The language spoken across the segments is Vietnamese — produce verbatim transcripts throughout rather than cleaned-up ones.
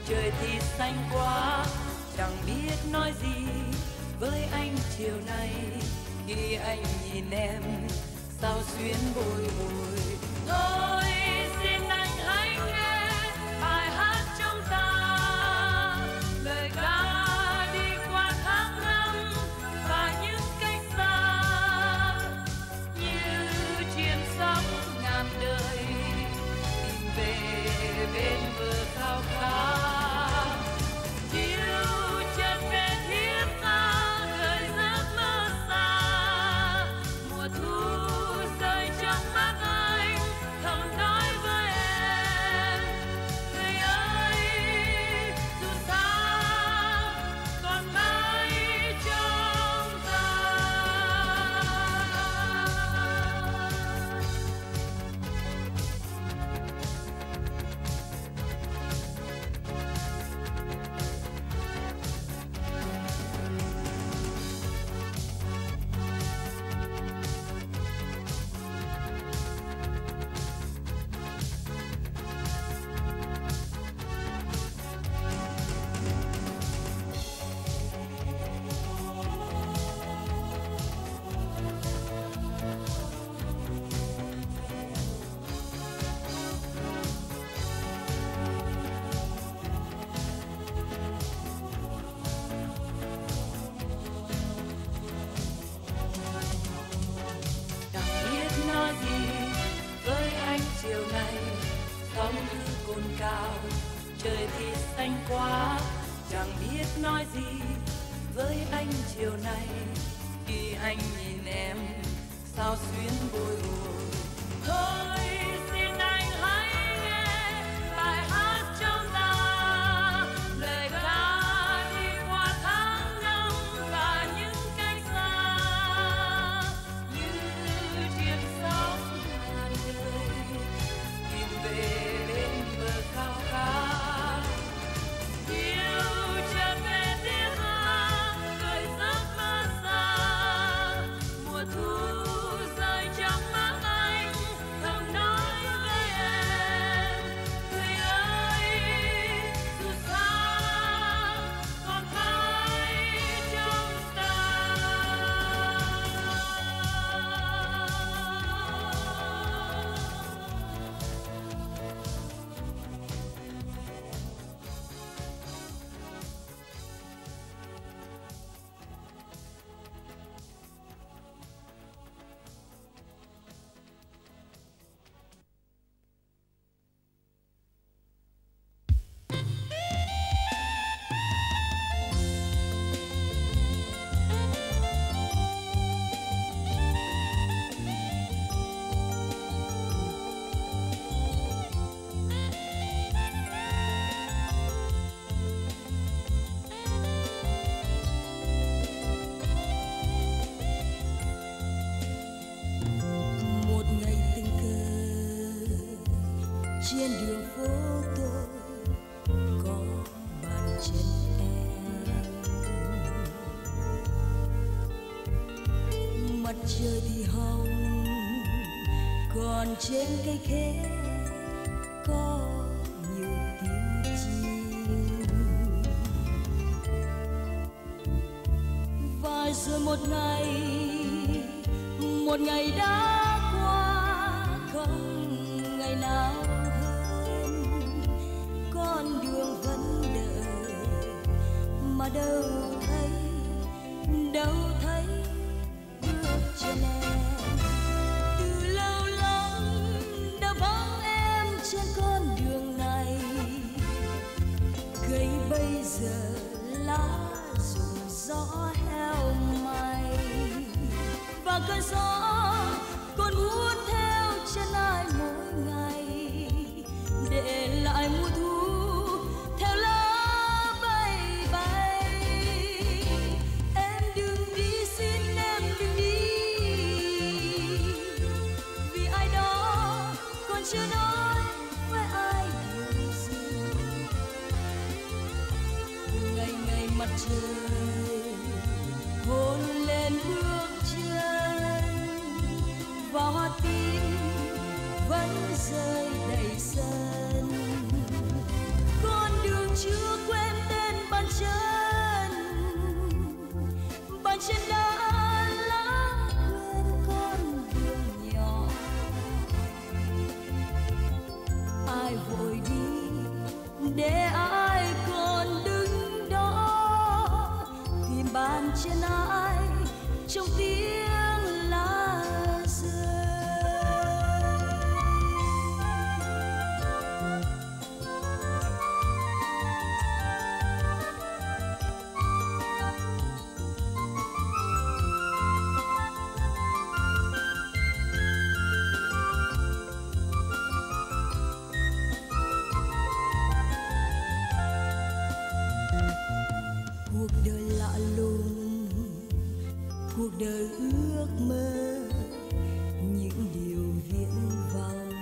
trời thì xanh quá, chẳng biết nói gì với anh chiều nay. Khi anh nhìn em sao xuyến bồi hồi. Thôi xin anh hãy nghe bài hát trong ta, lời ca đi qua tháng năm và những cách xa, như chuyện sống ngàn đời tìm về bên bờ khao khát. Chiều chợt về thiết tha gợi giấc mơ xa, mùa thu rơi trong mắt anh thầm nói với em, người ơi dù xa còn mãi trong ta. Nói gì với anh chiều nay, sóng cứ cồn cao, trời thì xanh quá, chẳng biết nói gì với anh chiều nay. Khi anh nhìn em sao xuyến bồi hồi. Thôi xin anh hãy nghe bài hát trong ta, lời ca đi qua tháng năm và những cách xa, như chuyện sống ngàn đời tìm về bên bờ khao khát. Chiều chợt về tiếng hát gợi giấc mơ xa, mùa thu rơi trong mắt anh thầm nói với em, người ơi dù xa còn mãi trong ta. Một ngày tình cờ trên đường phố tôi có bàn chân em, mặt trời thì hồng, còn trên cây khế có nhiều tiếng chim. Và rồi một ngày, một ngày đã qua, không ngày nào hơn. Con đường vẫn đợi mà đâu thấy, đâu thấy bước chân em. Từ lâu lắm đã vắng em trên con đường này, cây bây giờ lá rụng gió heo may, và cơn gió còn hút theo chân ai mỗi ngày, để lại mùa thu theo lá bay bay. Em đừng đi, xin em đừng đi, vì ai đó còn chưa nói với ai điều gì. Ngày ngày mặt trời hôn lên bước chân, và hoa tím vẫn rơi đầy sân. Con đường chưa trên đã lãng quên con đường nhỏ. Ai vội đi để ai còn đứng đó, tìm bàn chân ai trong tiếng lá rơi. Cuộc đời lạ lùng, cuộc đời ước mơ, những điều viễn vông.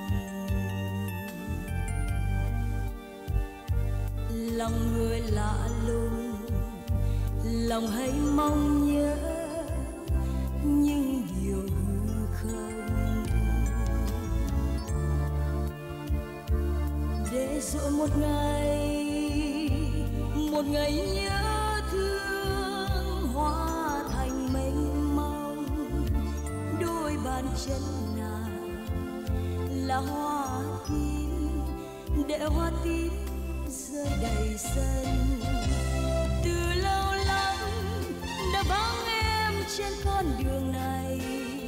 Lòng người lạ lùng, lòng hay mong nhớ những điều hư không. Để rồi một ngày, một ngày nhớ thương hóa thành mênh mông. Đôi bàn chân nàng là hoa tím, để hoa tím rơi đầy sân. Từ lâu lắm đã vắng em trên con đường này,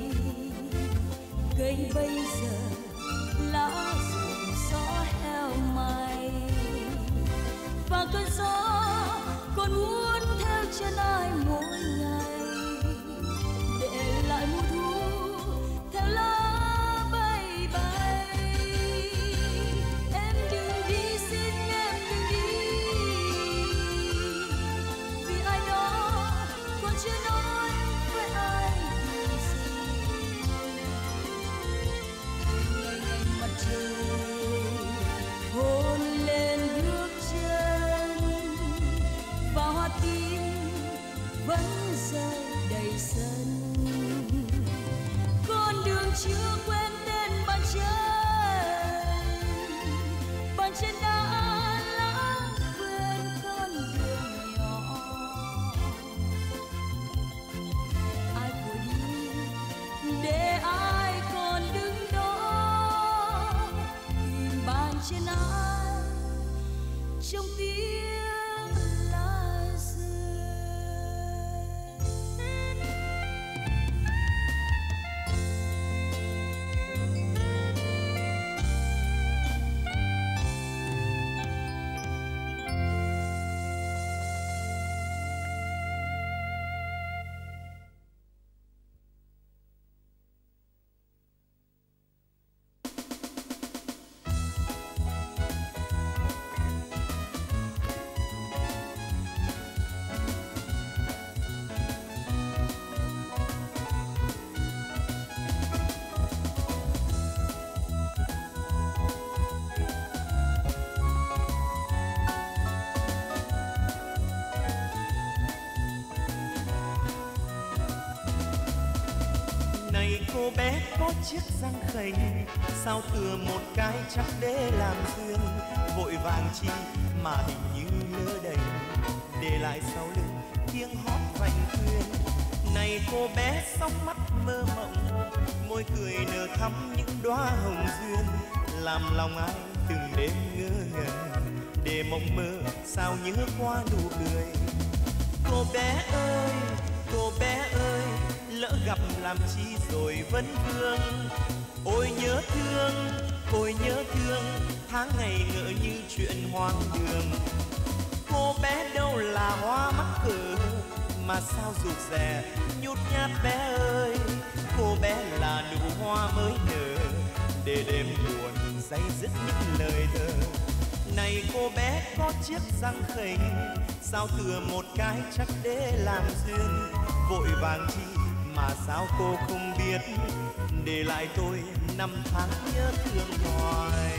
cây bây giờ lá rụng gió heo may. Và cơn gió còn muốn theo chân ai mỗi ngày, để lại mùa thu theo lá bay bay. Em đừng đi, xin em đừng đi, vì ai đó còn chưa nói với ai điều gì. Ngày ngày mặt trời hôn lên bước chân, và hoa tím vẫn rơi đầy sân. Con đường chưa quên tên bàn chân, bàn chân đã lãng quên con đường nhỏ. Ai vội đi để ai còn đứng đó, tìm bàn chân ai trong tiếng lá rơi. Cô bé có chiếc răng khểnh, sao thừa một cái chắc để làm duyên. Vội vàng chi mà hình như lỡ đành, để lại sau lưng tiếng hót vành khuyên. Này cô bé sóng mắt mơ mộng, môi cười nở thắm những đóa hồng duyên. Làm lòng ai từng đêm ngơ ngẩn, để mộng mơ sao nhớ qua nụ cười. Cô bé ơi, cô bé ơi, lỡ gặp làm chi rồi vẫn vương. Ôi nhớ thương, ôi nhớ thương, tháng ngày ngỡ như chuyện hoang đường. Cô bé đâu là hoa mắc cỡ, mà sao rụt rè nhút nhát bé ơi. Cô bé là nụ hoa mới nở, để đêm buồn day dứt những lời thơ. Này cô bé có chiếc răng khểnh, sao thừa một cái chắc để làm duyên. Vội vàng chi mà sao cô không biết, để lại tôi năm tháng nhớ thương hoài.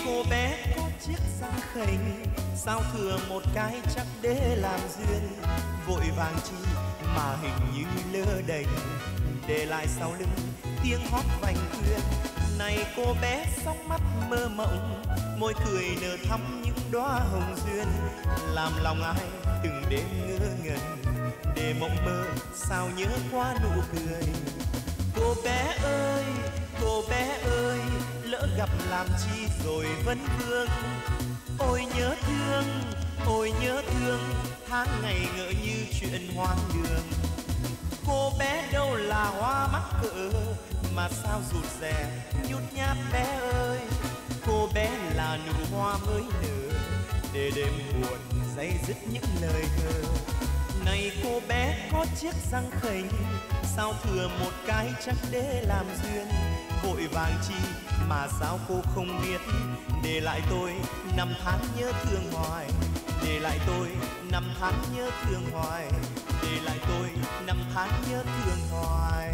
cô bé có chiếc răng khểnh, sao thừa một cái chắc để làm duyên. Vội vàng chi mà hình như lơ đễnh, để lại sau lưng tiếng hót vành khuyên. Này cô bé sóng mắt mơ mộng, môi cười nở thắm những đóa hồng duyên, làm lòng ai từng đêm ngơ ngẩn, để mộng mơ sao nhớ qua nụ cười. Cô bé ơi, cô bé ơi, lỡ gặp làm chi rồi vẫn vương. Ôi nhớ thương, ôi nhớ thương, tháng ngày ngỡ như chuyện hoang đường. Cô bé đâu là hoa mắc cỡ, mà sao rụt rè nhút nhát bé ơi. Cô bé là nụ hoa mới nở, để đêm buồn day dứt những lời thơ. Này cô bé có chiếc răng khểnh, sao thừa một cái chắc để làm duyên. Vội vàng chi mà sao cô không biết, để lại tôi năm tháng nhớ thương hoài. Để lại tôi năm tháng nhớ thương hoài. Để lại tôi năm tháng nhớ thương hoài.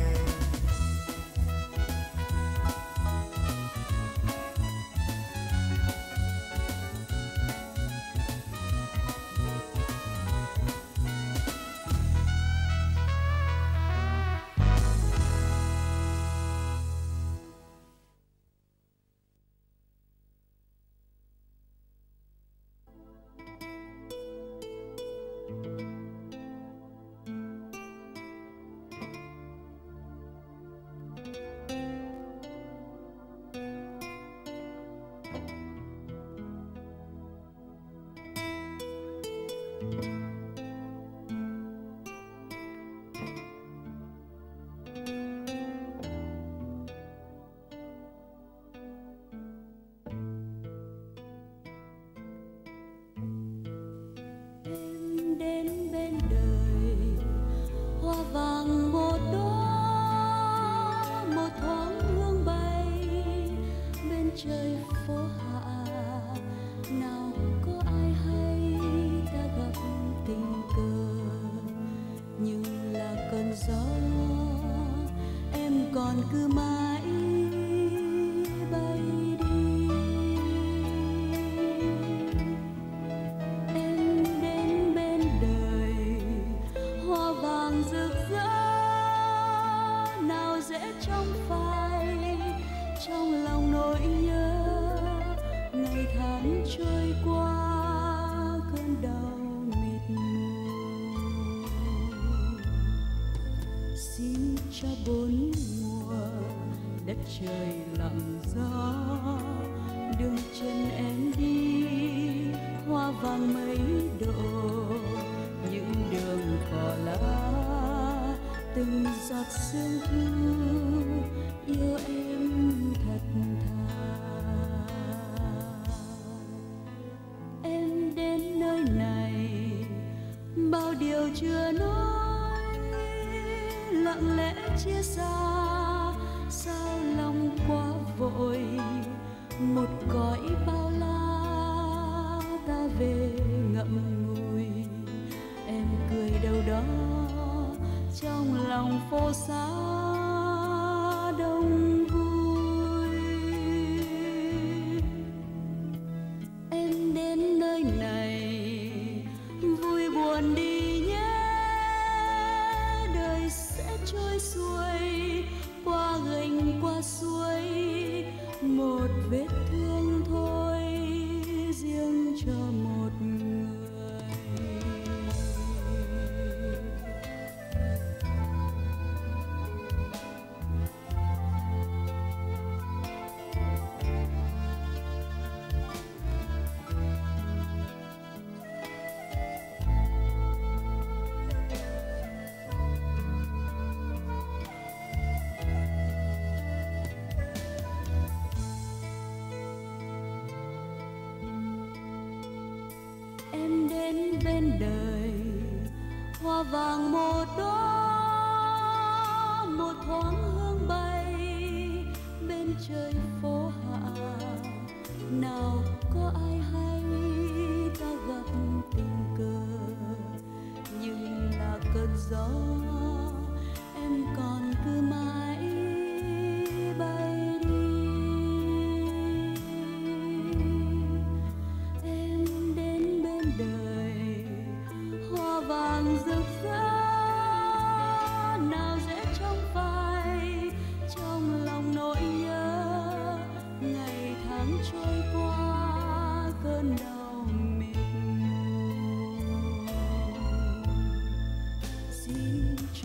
bên đời hoa vàng một đóa, một thoáng hương bay bên trời phố hạ. Nào có ai hay ta gặp tình cờ, nhưng là cơn gió em còn cứ mãi bay đi.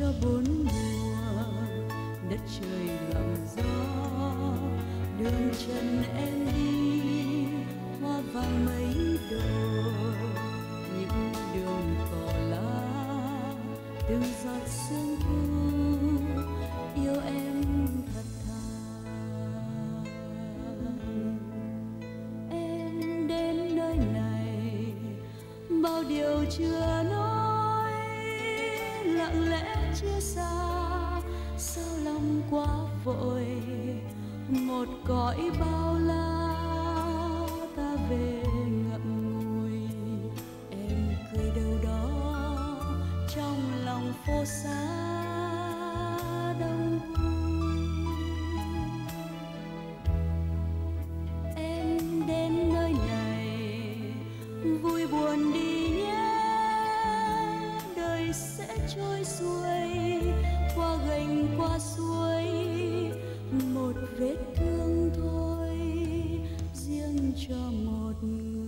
cho bốn mùa, đất trời lặng gió, đường chân em đi hoa vàng mấy độ, những đường cỏ lá từng giọt sương thu yêu em thật thà. Em đến nơi này bao điều chưa nói, lặng lẽ chia xa sao lòng quá vội, một cõi bao la ta về ngậm ngùi. Em cười đâu đó trong lòng phố xá đông vui. Em đến nơi này vui buồn đi nhé, đời sẽ trôi xuôi qua gành qua suối, một vết thương thôi riêng cho một người.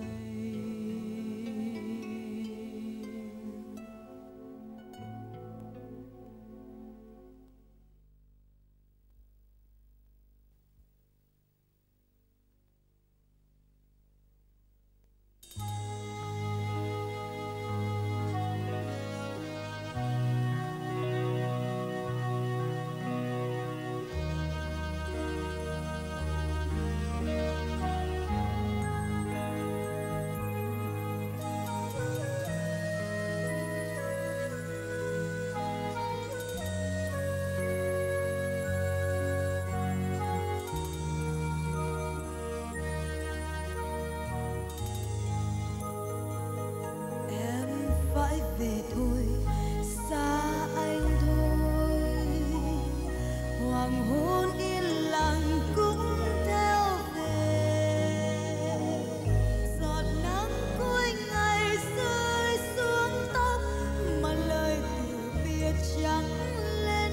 Về thôi, xa anh thôi, hoàng hôn yên lặng cũng theo về, giọt nắng cuối ngày rơi xuống tóc mà lời từ biệt trắng lên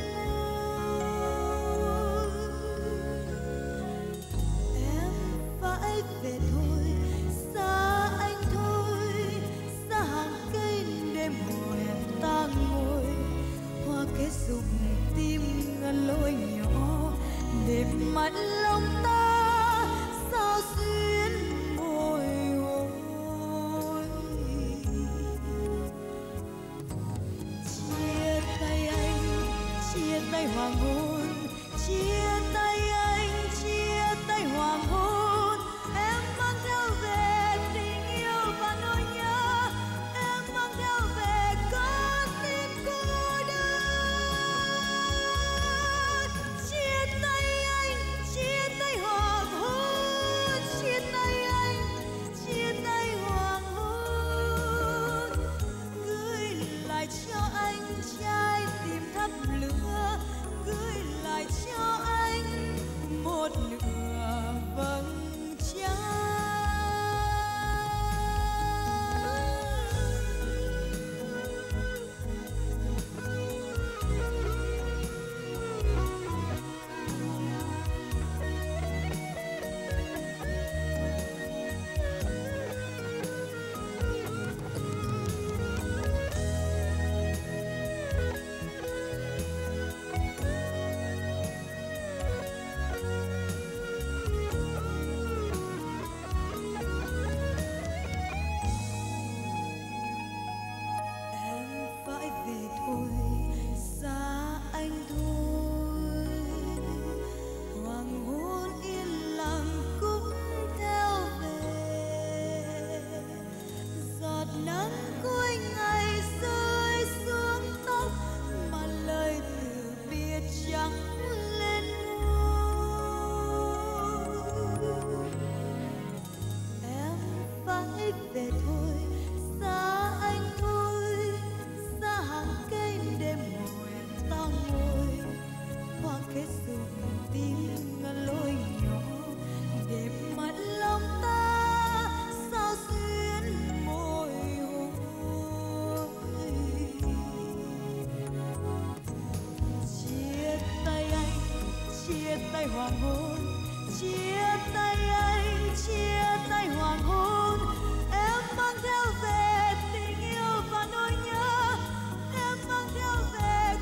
môi. Em phải về thôi, xa anh thôi, xa hàng cây đêm mùa hè ta ngồi, hoa kết dục tim ngân lối nhỏ để mắt lòng ta sao xuyên bồi hồi. Chia tay anh, chia tay hoàng hôn, chia tay anh, chia tay hoàng hôn. Em mang theo về tình yêu và nỗi nhớ, em mang theo về con tim cô đơn. Chia tay anh, chia tay hoàng hôn, chia tay anh, chia tay hoàng hôn. Gửi lại cho anh trái tim thắp lửa, gửi lại cho anh một nửa vầng trăng. Em phải về thôi, xa anh thôi, hoàng hôn yên lặng cũng theo về, giọt nắng cuối ngày rơi xuống tóc mà lời từ biệt trắng lên môi. Em phải về thôi, xa anh thôi, xa hàng cây đêm mùa hè ta ngồi, hoa kết dục tim ngân lối nhỏ để mắt lòng ta sao xuyên môi hôn. Chia tay anh, chia tay hoàng hôn, chia tay anh, chia tay hoàng hôn. Em mang theo về tình yêu và nỗi nhớ, em mang theo về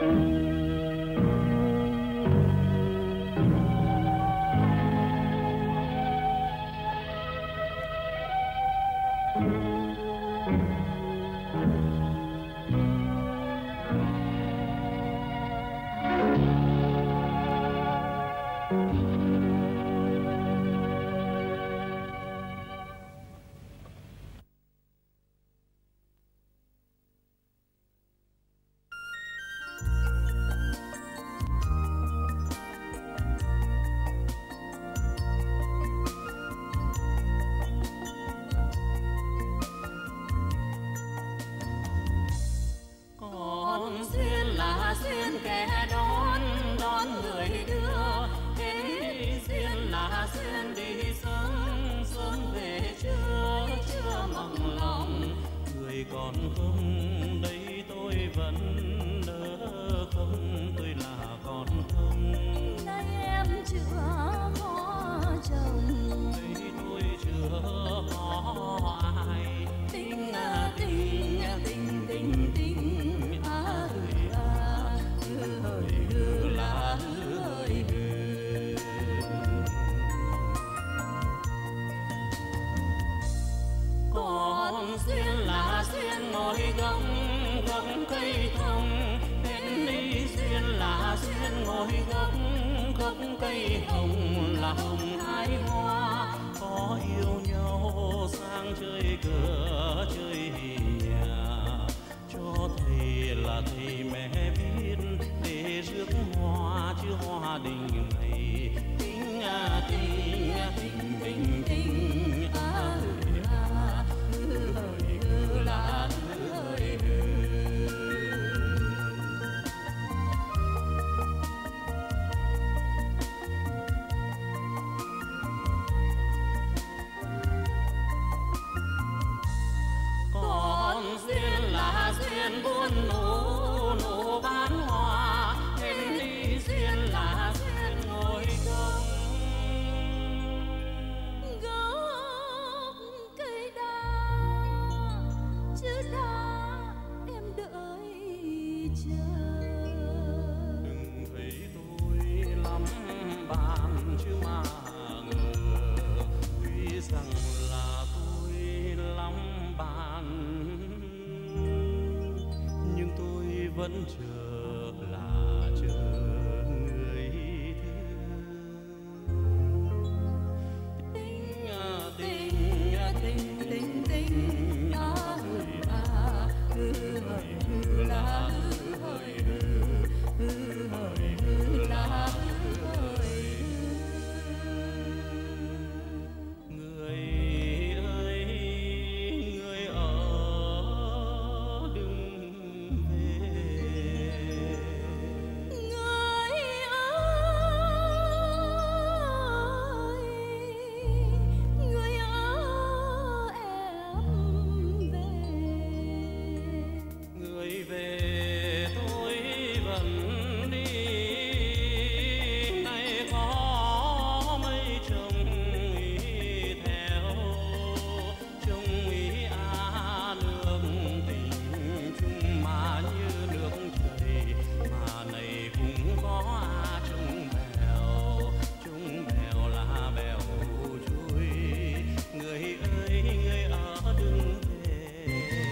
vẫn chờ là chờ người thương. Tình à tình à tình tình tình à hừ à hừ hừ hừ là hừ hừ hừ hừ hừ là hừ hừ. Người ơi người ở đừng về. Người ơi người ở em về. Người về tôi vẫn đi, nay có mấy chồng ý theo, chồng ý à nước tình chung mà như nước chảy, mà này cũng có à chung bèo, chung bèo là bèo trôi. Người ơi người ở đừng về.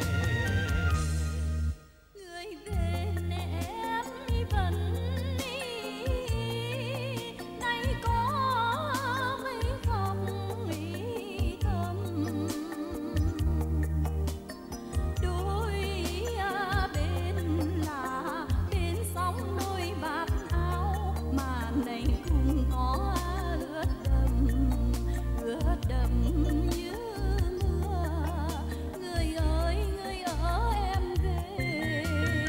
Người về nè em vẫn đi, nay có mấy phòng ý thầm. Đôi à bên là bên sóng đôi vạt áo, mà này cũng có ướt đầm, ướt đầm như mưa. Người ơi người ở em về.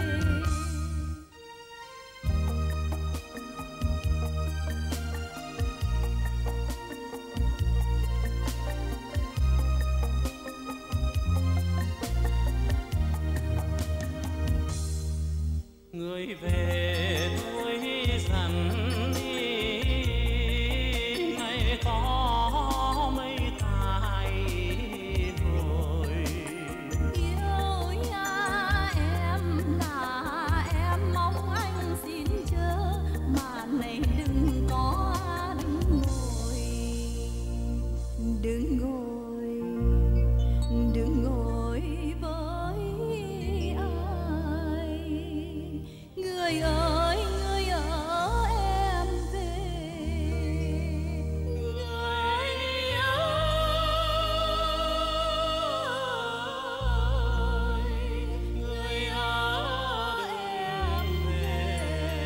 Người về tôi dặn đi, ngày có mấy tài rồi. Yêu nhà em là em mong anh người ơi người ở em về. Người ơi người ở em về.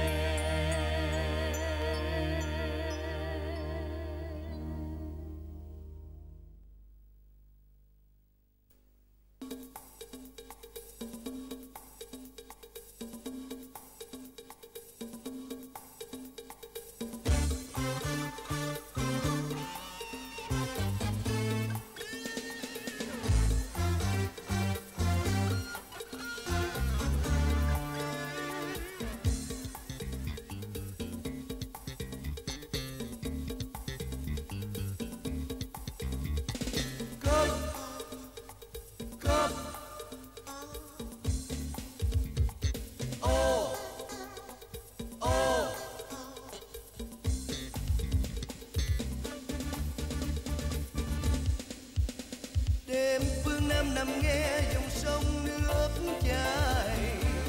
Đêm phương Nam nằm nghe dòng sông nước chảy,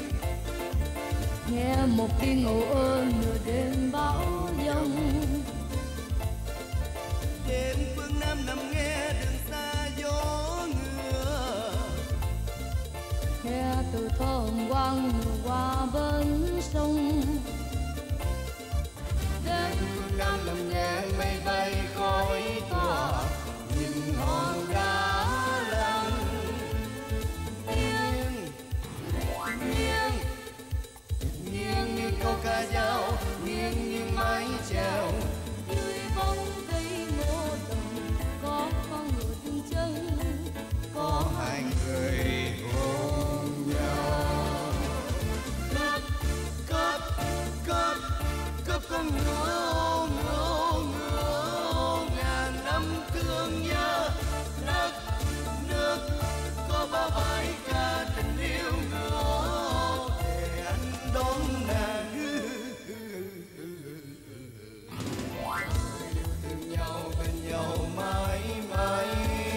Nghe một tiếng ồ ơ nửa đêm bão giông. đêm phương Nam nằm nghe đường xa gió ngựa, Nghe từ thơm quang qua bên sông. Đêm phương Nam nằm nghe mây bay khói tỏa, nhìn hòn đá lặng nghiêng nghiêng nghiêng nghiêng câu ca dao, nghiêng nghiêng mái chèo. dưới bóng cây ngô đồng. Có con ngựa dừng chân, có Hai người ôm nhau, cướp cướp cướp cướp con ngựa ngựa ngựa ngàn năm thương nhớ. Đất nước có bao bài ca tình yêu ngựa để anh đón nàng. Yêu thương nhau bên nhau mãi mãi.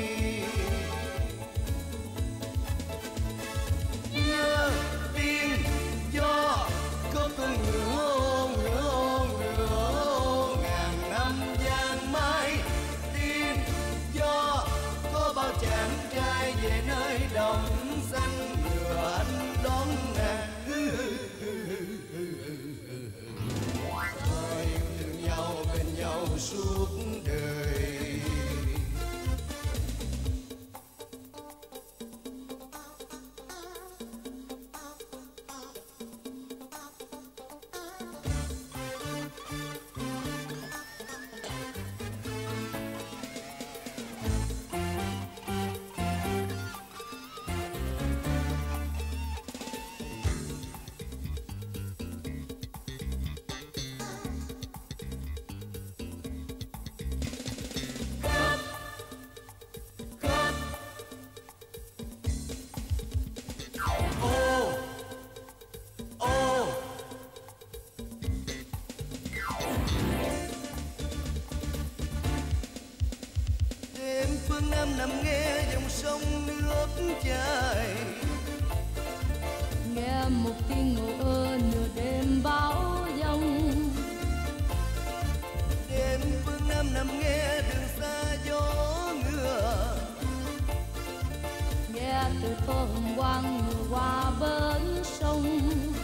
Nhớ tiếng gió có con ngựa ngựa ngựa ngàn năm vang mãi. Tiếng gió có bao chàng trai về nơi đồng xanh ngựa anh đón nàng. Thôi yêu thương nhau bên nhau suốt đời. Ô ô đêm phương Nam nằm nghe dòng sông nước chảy, nghe một tiếng ngô ơ nửa đêm bão giông. đêm phương Nam nằm nghe đường xa gió ngựa, Nghe từ thơm quang qua bên sông.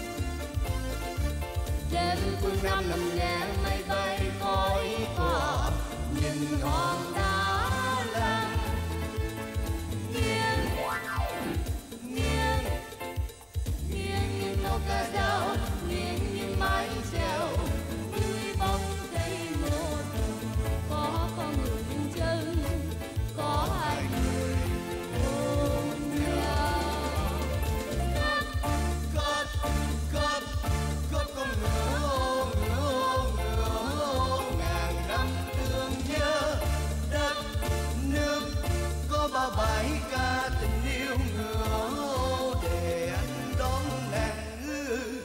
Đêm phương Nam nằm nghe mây bay khói tỏa, nhìn hòn đá lặng nghiêng nghiêng nghiêng nghiêng câu ca dao, nghiêng nghiêng mái chèo. Dưới bóng cây ngô đồng có con người dừng chân, có hai người ôm nhau. cướp cướp cướp con ngựa ngựa ngựa ngàn năm thương nhớ. Đất nước có bao bài ca tình yêu ngựa để anh đón nàng.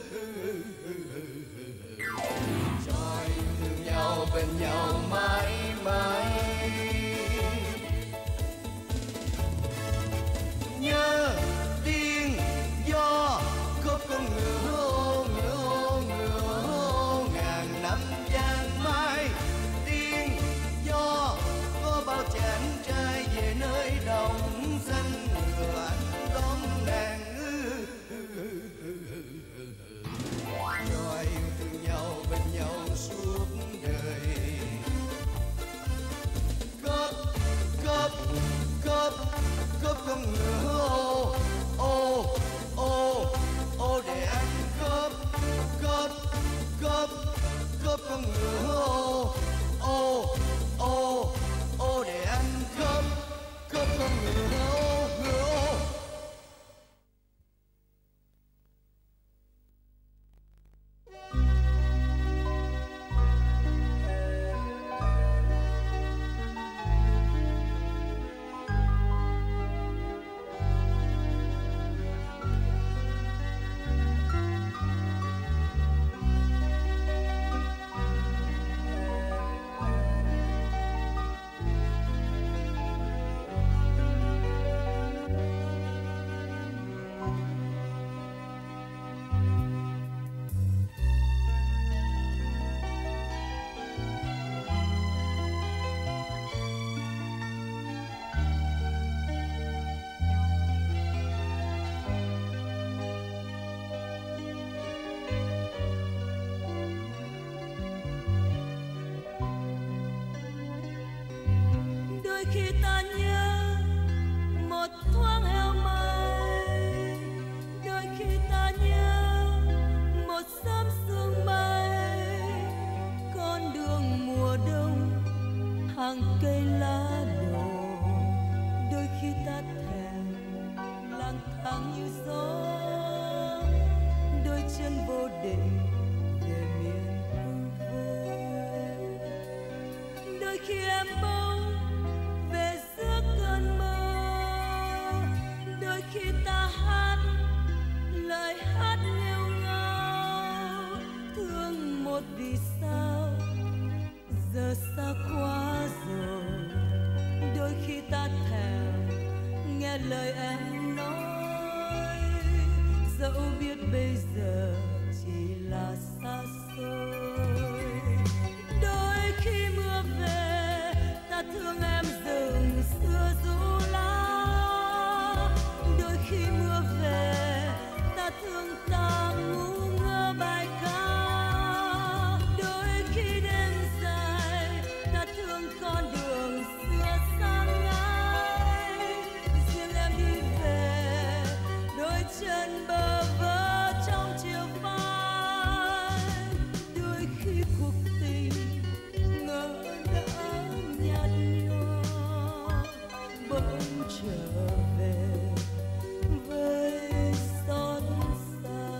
khi ta nhớ một thoáng heo mai, đôi khi ta nhớ một sớm sương bay, con đường mùa đông hàng cây lá đổ, đôi khi ta thèm lang thang như gió, đôi chân vô định về miền hư vô. Đôi khi em bỗng về giữa cơn mơ, đôi khi ta hát lời hát nghêu ngao, thương một vì sao giờ xa quá rồi. Đôi khi ta thèm nghe lời em nói, dẫu biết bây giờ chỉ là xa xôi. Đôi khi mưa về ta thương em rừng xưa rũ lá, đôi khi mưa về ta thương ta ngu ngơ bài ca. Đôi khi đêm dài ta thương con đường xưa xa ngái, riêng em đi về đôi chân bơ vơ trong chiều phai. Đôi khi cuộc tình ngỡ đã nhạt nhòa, bỗng trở về với xót xa.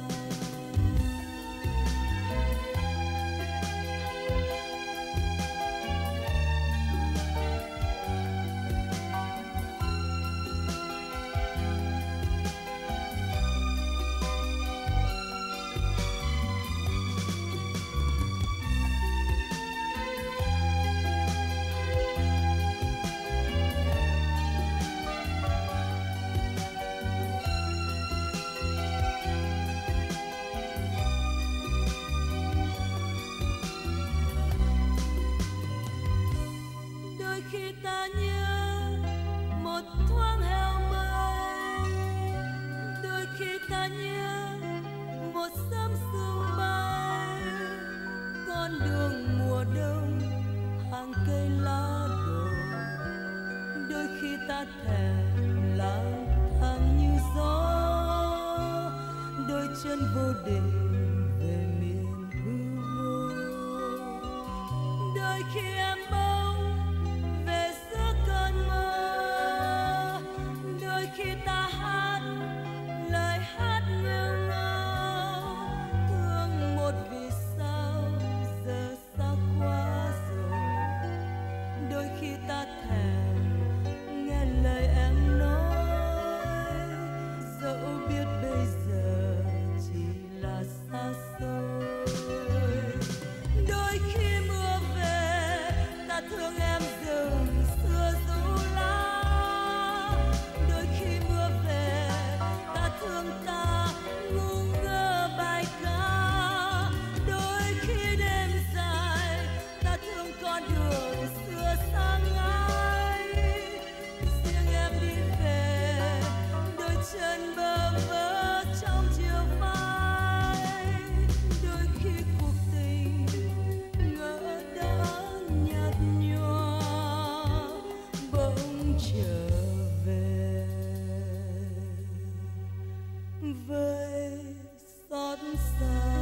Đôi khi ta nhớ một thoáng heo mai, đôi khi ta nhớ một sớm sương bay, con đường mùa đông hàng cây lá đổ, đôi khi ta thèm lang thang như gió, đôi chân vô định về miền hư vô. Đôi khi em bỗng về giữa cơn mơ, đôi khi ta hát lời hát nghêu ngao, thương một vì sao giờ xa quá rồi. Đôi khi ta thèm nghe lời em nói, dẫu biết bây giờ chỉ là xa xôi. Đôi khi mưa về ta thương em rừng xưa rũ lá, đôi khi mưa về ta thương ta ngu ngơ bài ca. Đôi khi đêm dài ta thương con đường xưa xa ngái, riêng em đi về đôi chân bơ vơ trong chiều phai. Đôi khi cuộc tình ngỡ đã nhạt nhòa, bỗng trở về với xót xa.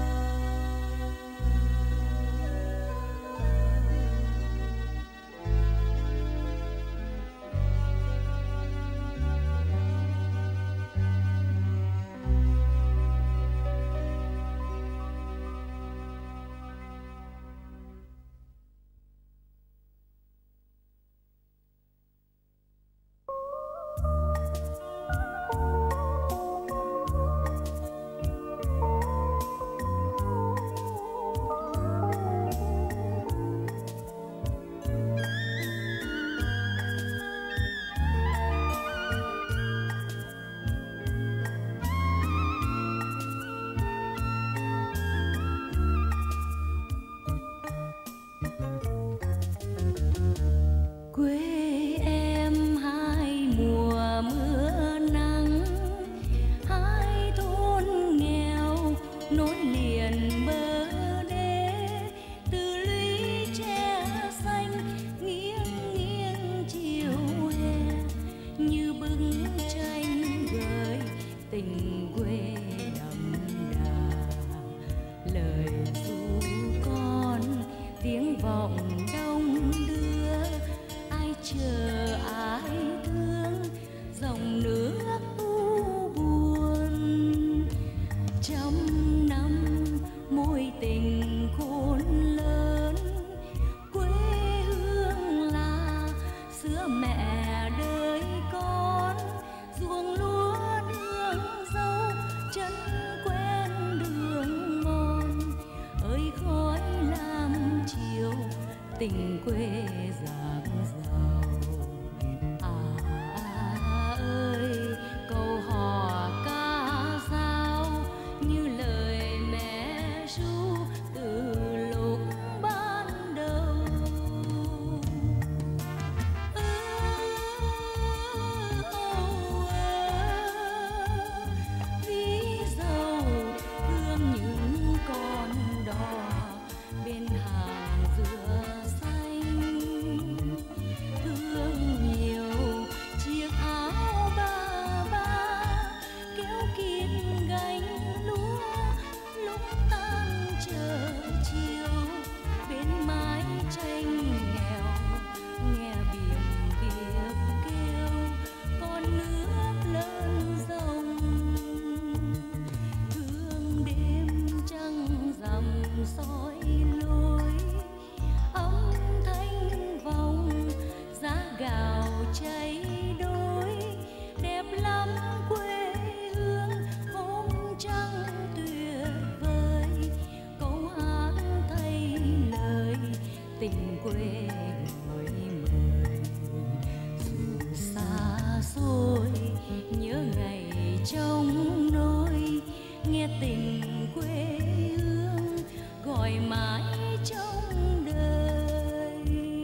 chiều tình quê dạt dào. À, à ơi câu hò ca dao như lời mẹ ru từ lúc ban đầu. Ví dầu thương những con đò bên hàng dừa xanh, thương nhiều chiếc áo ba ba kéo kín gánh lúa lúc tan chờ chiều bên mái tranh nghèo nghe biển việc kêu con nước lớn rồng. Thương đêm trăng rằm soi lối âm thanh vòng giá gạo cháy đôi đẹp lắm quê hương hôm trăng tuyệt vời. Câu hát thay lời tình quê gọi mời dù xa xôi nhớ ngày trong nôi nghe tình quê hương gọi mãi trong đời.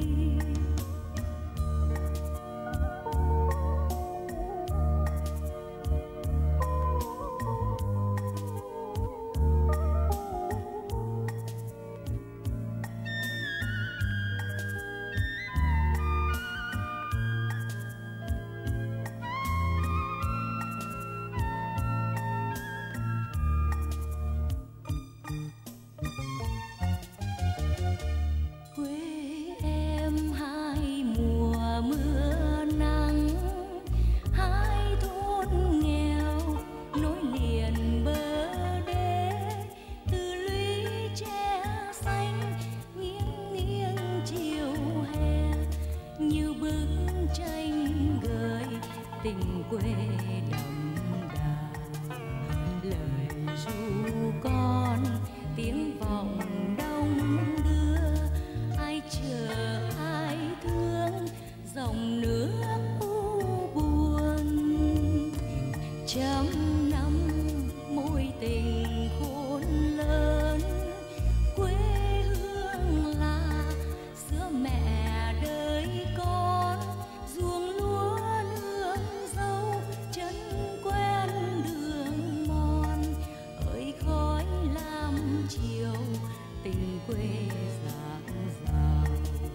Quê em hai mùa mưa nắng, hai thôn nghèo nối liền bờ đê, từ lũy tre xanh nghiêng nghiêng chiều hè như bức tranh gợi tình quê đậm đà. Lời ru con tiếng vọng đông đưa, ai chờ ai thương dòng nước u buồn. Trăm năm mối tình khôn lớn, quê hương là sữa mẹ đời con, ruộng lúa nương dâu chân quen đường mòn. Ơi khói lam chiều tình quê dạt dào.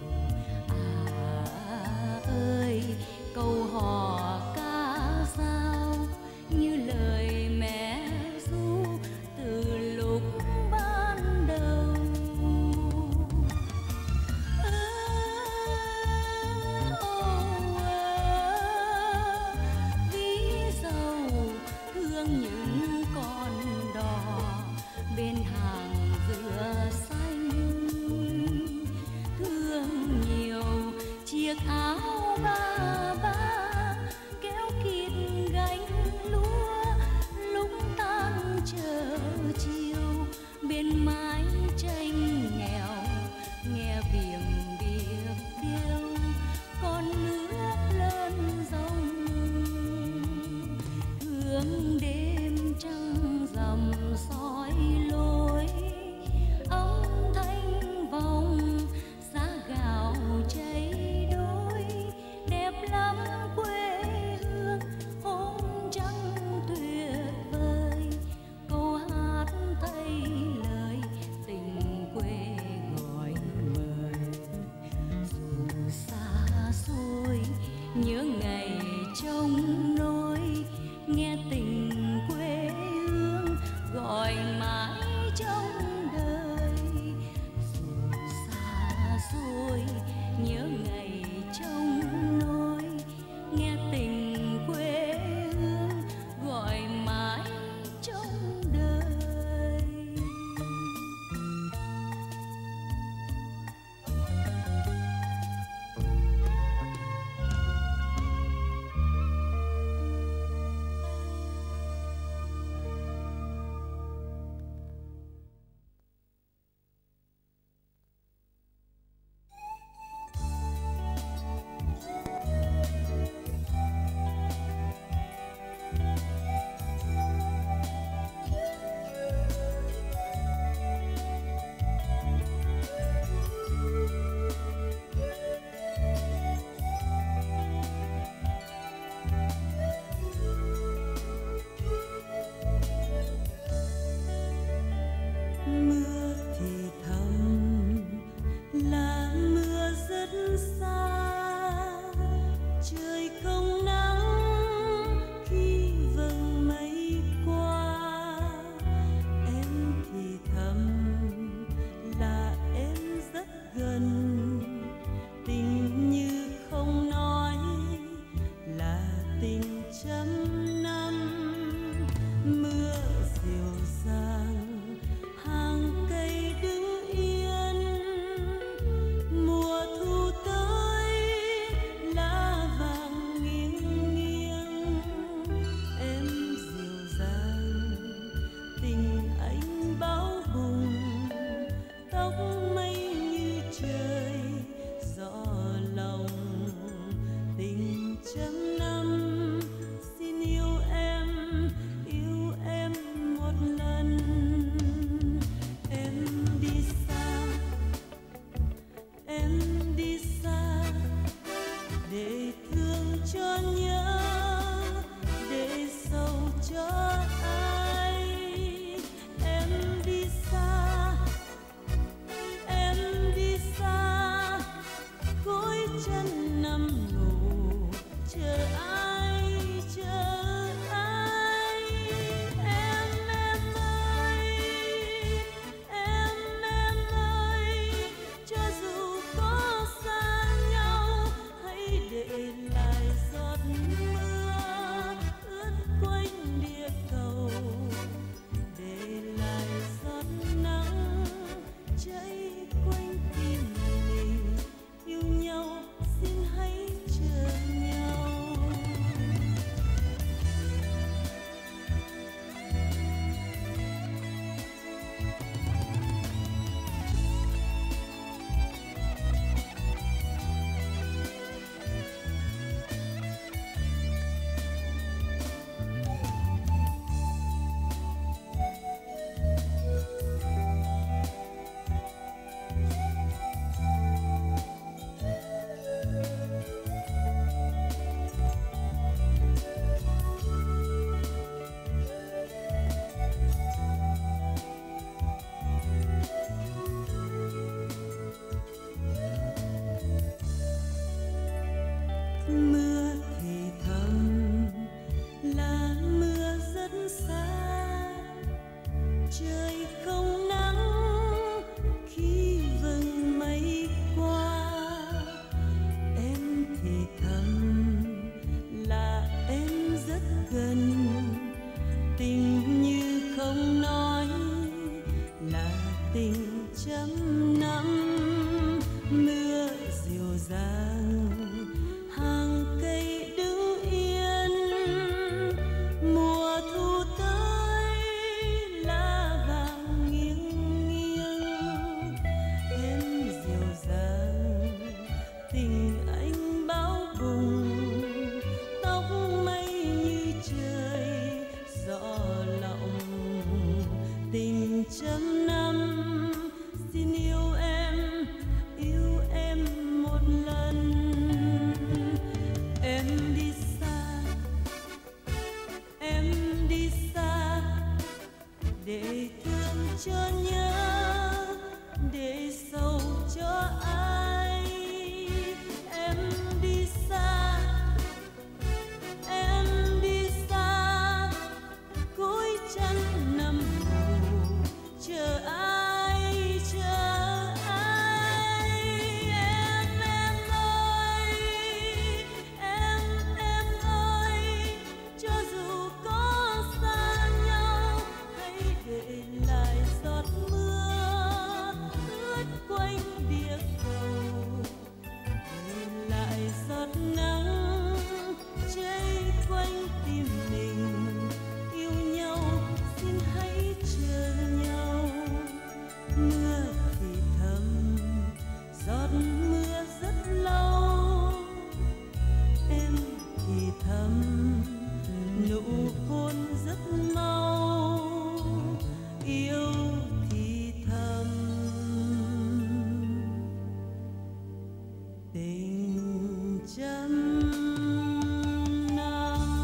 À ơi câu hò ca dao như lời mẹ ru từ lúc ban đầu. Ơ, ô, ơ, ví dầu thương những con đò bên hàng dừa xanh, thương nhiều chiếc áo ba ba kéo kín gánh lúa lúc tan chờ chiều bên mái tranh nghèo nghe viềng việc kêu con nước lớn rồng. Thương đêm trăng rằm soi lối âm thanh vòng giá gạo cháy đôi đẹp lắm quê hương hôm trăng tuyệt vời. Câu hát thay lời tình quê gọi mời dù xa xôi nhớ ngày trong nôi nghe tình quê hương gọi mãi trong đời. Dù xa xôi nhớ ngày trong nôi nghe tình quê hương gọi mãi trong đời. trăm năm xin yêu em, yêu em một lần. Em đi xa, em đi xa để thương cho nhớ, để sầu cho ai. Em đi xa, em đi xa cuối chân nằm hồ chờ ai, chờ ai. Em em ơi, em em ơi, cho dù có xa nhau hãy để lại giọt mưa ướt quanh địa cầu, để lại giọt nắng cháy quanh tim mình. Yêu nhau xin hãy chờ nhau. Mưa thì thầm, giọt mưa rất lâu. Em thì thầm, nụ hôn rất mau. Yêu thì thầm, tình trăm năm.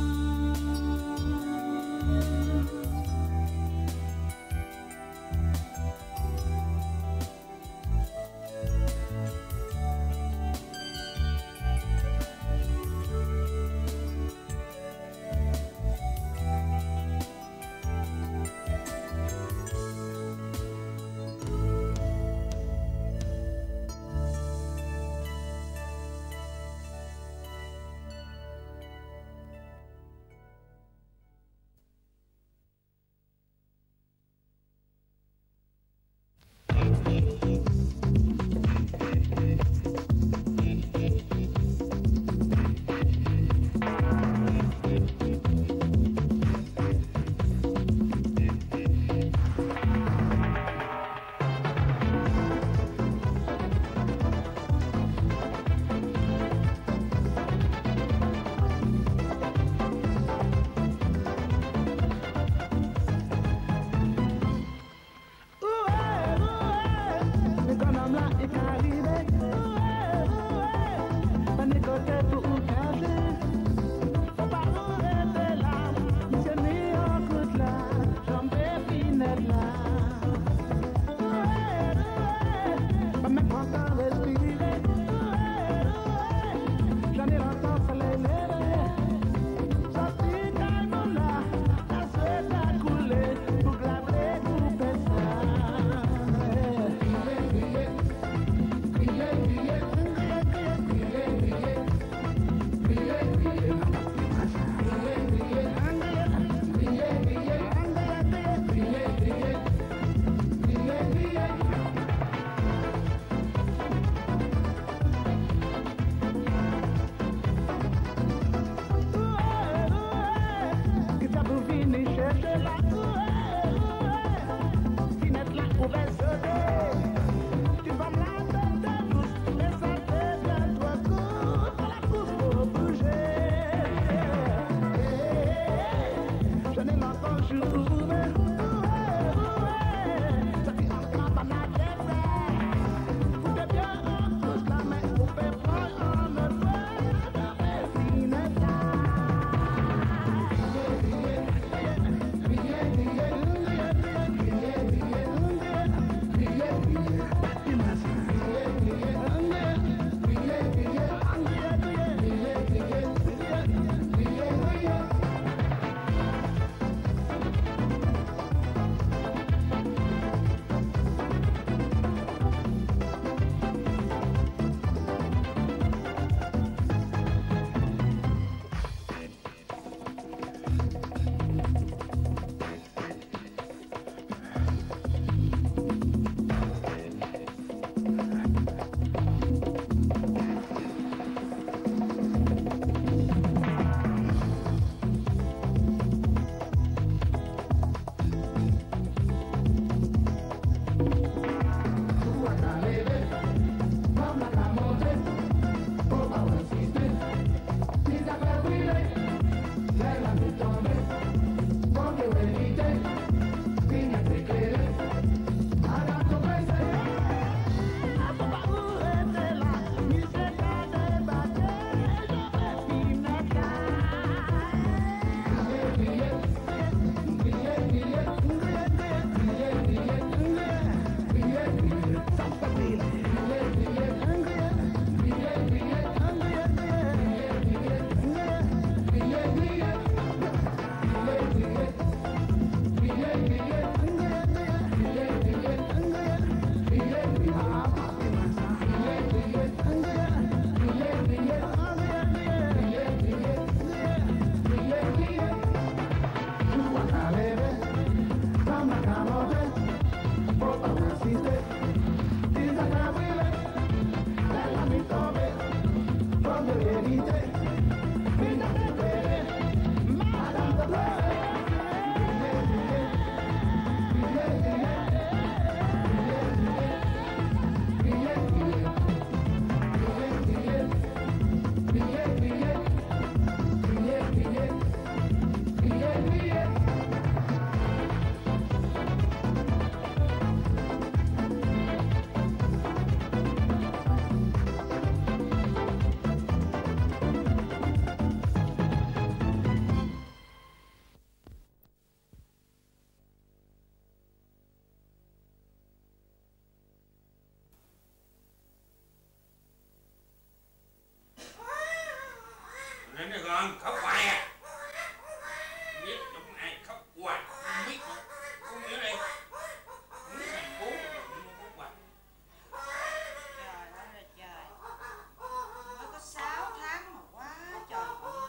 Không, khóc hoài à. Biết đúng ai khóc hoài. Không biết nữa. Không biết đây. Không biết thằng bố khóc hoài. Trời ơi là trời. Mới có sáu tháng mà quá trời.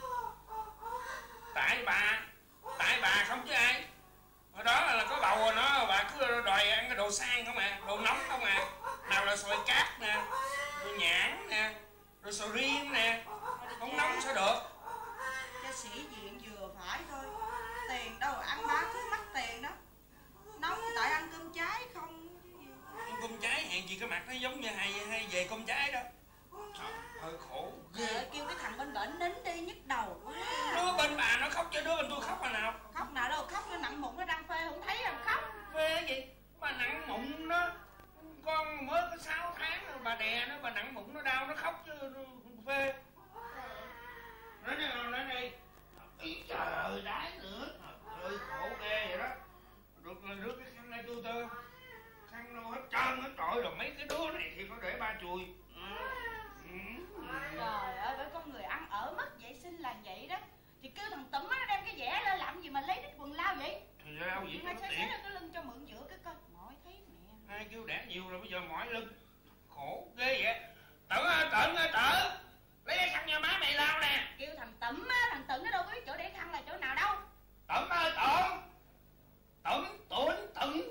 Tại bà. Tại bà không chứ ai. Ở đó là có bầu rồi nó, bà cứ đòi ăn cái đồ sang không à, đồ nóng không à. Nào là xoài cát nè, rồi nhãn nè, rồi sầu riêng nè. Không nóng sao được. Cho sĩ diện vừa phải thôi. Tiền đâu ăn bá thứ mắc tiền đó. Nóng tại ăn cơm trái không chứ gì. Ăn cơm trái hèn gì cái mặt nó giống như hay hay về cơm trái đó. Trời ơi khổ ghê. Trời ơi, kêu cái thằng bên bển nín đi nhức đầu quá. Đứa bên bà nó khóc chứ đứa bên tôi khóc mà nào. Khóc nào đâu, khóc nó nặng mụn nó đang phê không thấy làm khóc. Phê gì? Bà nặng mụn đó. Con mới có sáu tháng rồi bà đè nó, bà nặng mụn nó đau nó khóc chứ phê. Nói đi, nói đi. Ý trời ơi đái nữa. Trời ơi khổ ghê vậy đó. Được là rước cái khăn này tôi tơ. Khăn đâu hết trơn hết trọi rồi mấy cái đứa này thì có để ba chùi. Ừ. Ừ. Trời ơi, bởi con người ăn ở mất vệ sinh là vậy đó. Thì kêu thằng Tụm nó đem cái vẽ lên làm gì mà lấy đít quần lao vậy? Thì lao gì Hai cho xé nó xé tiện. cái lưng cho mượn giữa cái coi. Mỏi thấy mẹ. Ai kêu đẻ nhiều rồi bây giờ mỏi lưng. Khổ ghê vậy. Tận ơi, Tận ơi, Tận. Lấy cái khăn nhà má mày lao nè. Kêu thằng Tụm á, thằng Tụm nó đâu biết chỗ để khăn là chỗ nào đâu. Tận ơi, Tận. Tận, Tận, Tận.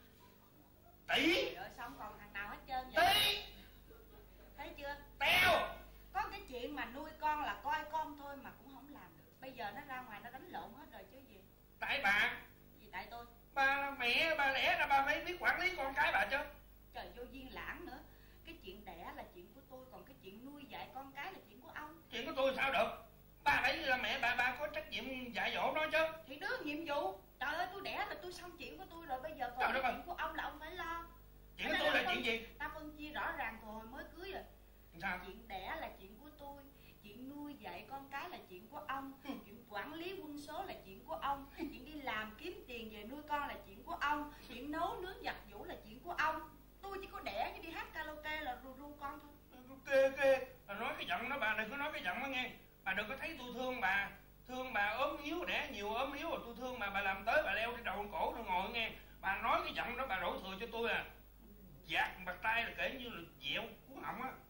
Tỷ. Trời ơi, xong còn thằng nào hết trơn vậy? Tỷ. Thấy chưa? Teo. Có cái chuyện mà nuôi con là coi con thôi mà cũng không làm được. Bây giờ nó ra ngoài nó đánh lộn hết rồi chứ gì. Tại bà. Gì tại tôi? Bà là mẹ, bà lẽ ra bà phải biết quản lý con cái bà chứ. Trời vô duyên lãng nữa. Cái chuyện đẻ là chuyện của tôi, còn cái chuyện nuôi dạy con cái là chuyện của ông. Chuyện của tôi sao được. Bà phải là mẹ bà, bà có trách nhiệm dạy dỗ nó chứ. Thì đứa nhiệm vụ. Trời ơi, tôi đẻ là tôi xong chuyện của tôi rồi. Bây giờ Trời còn đất cái ơi. chuyện của ông là ông phải lo. Chuyện của tôi là chuyện gì? Ta phân chia rõ ràng từ hồi mới cưới rồi. Sao? Chuyện đẻ là chuyện của tôi, chuyện nuôi dạy con cái là chuyện của ông, chuyện quản lý quân số là chuyện của ông, chuyện đi làm kiếm tiền về nuôi con là chuyện của ông, chuyện nấu nướng giặt giũ là chuyện của ông. Tôi chỉ có đẻ chứ đi hát karaoke là ru ru con thôi. Kê kê, bà nói cái giọng đó bà đừng có nói cái giọng đó nghe. Bà đừng có thấy tôi thương bà. Thương bà ốm yếu, đẻ nhiều ốm yếu rồi tôi thương bà. Bà làm tới bà leo trên đầu con cổ rồi ngồi nghe. Bà nói cái giọng đó bà đổ thừa cho tôi à. Dạt bạc tay là kể như là dẹo cuốn họng á.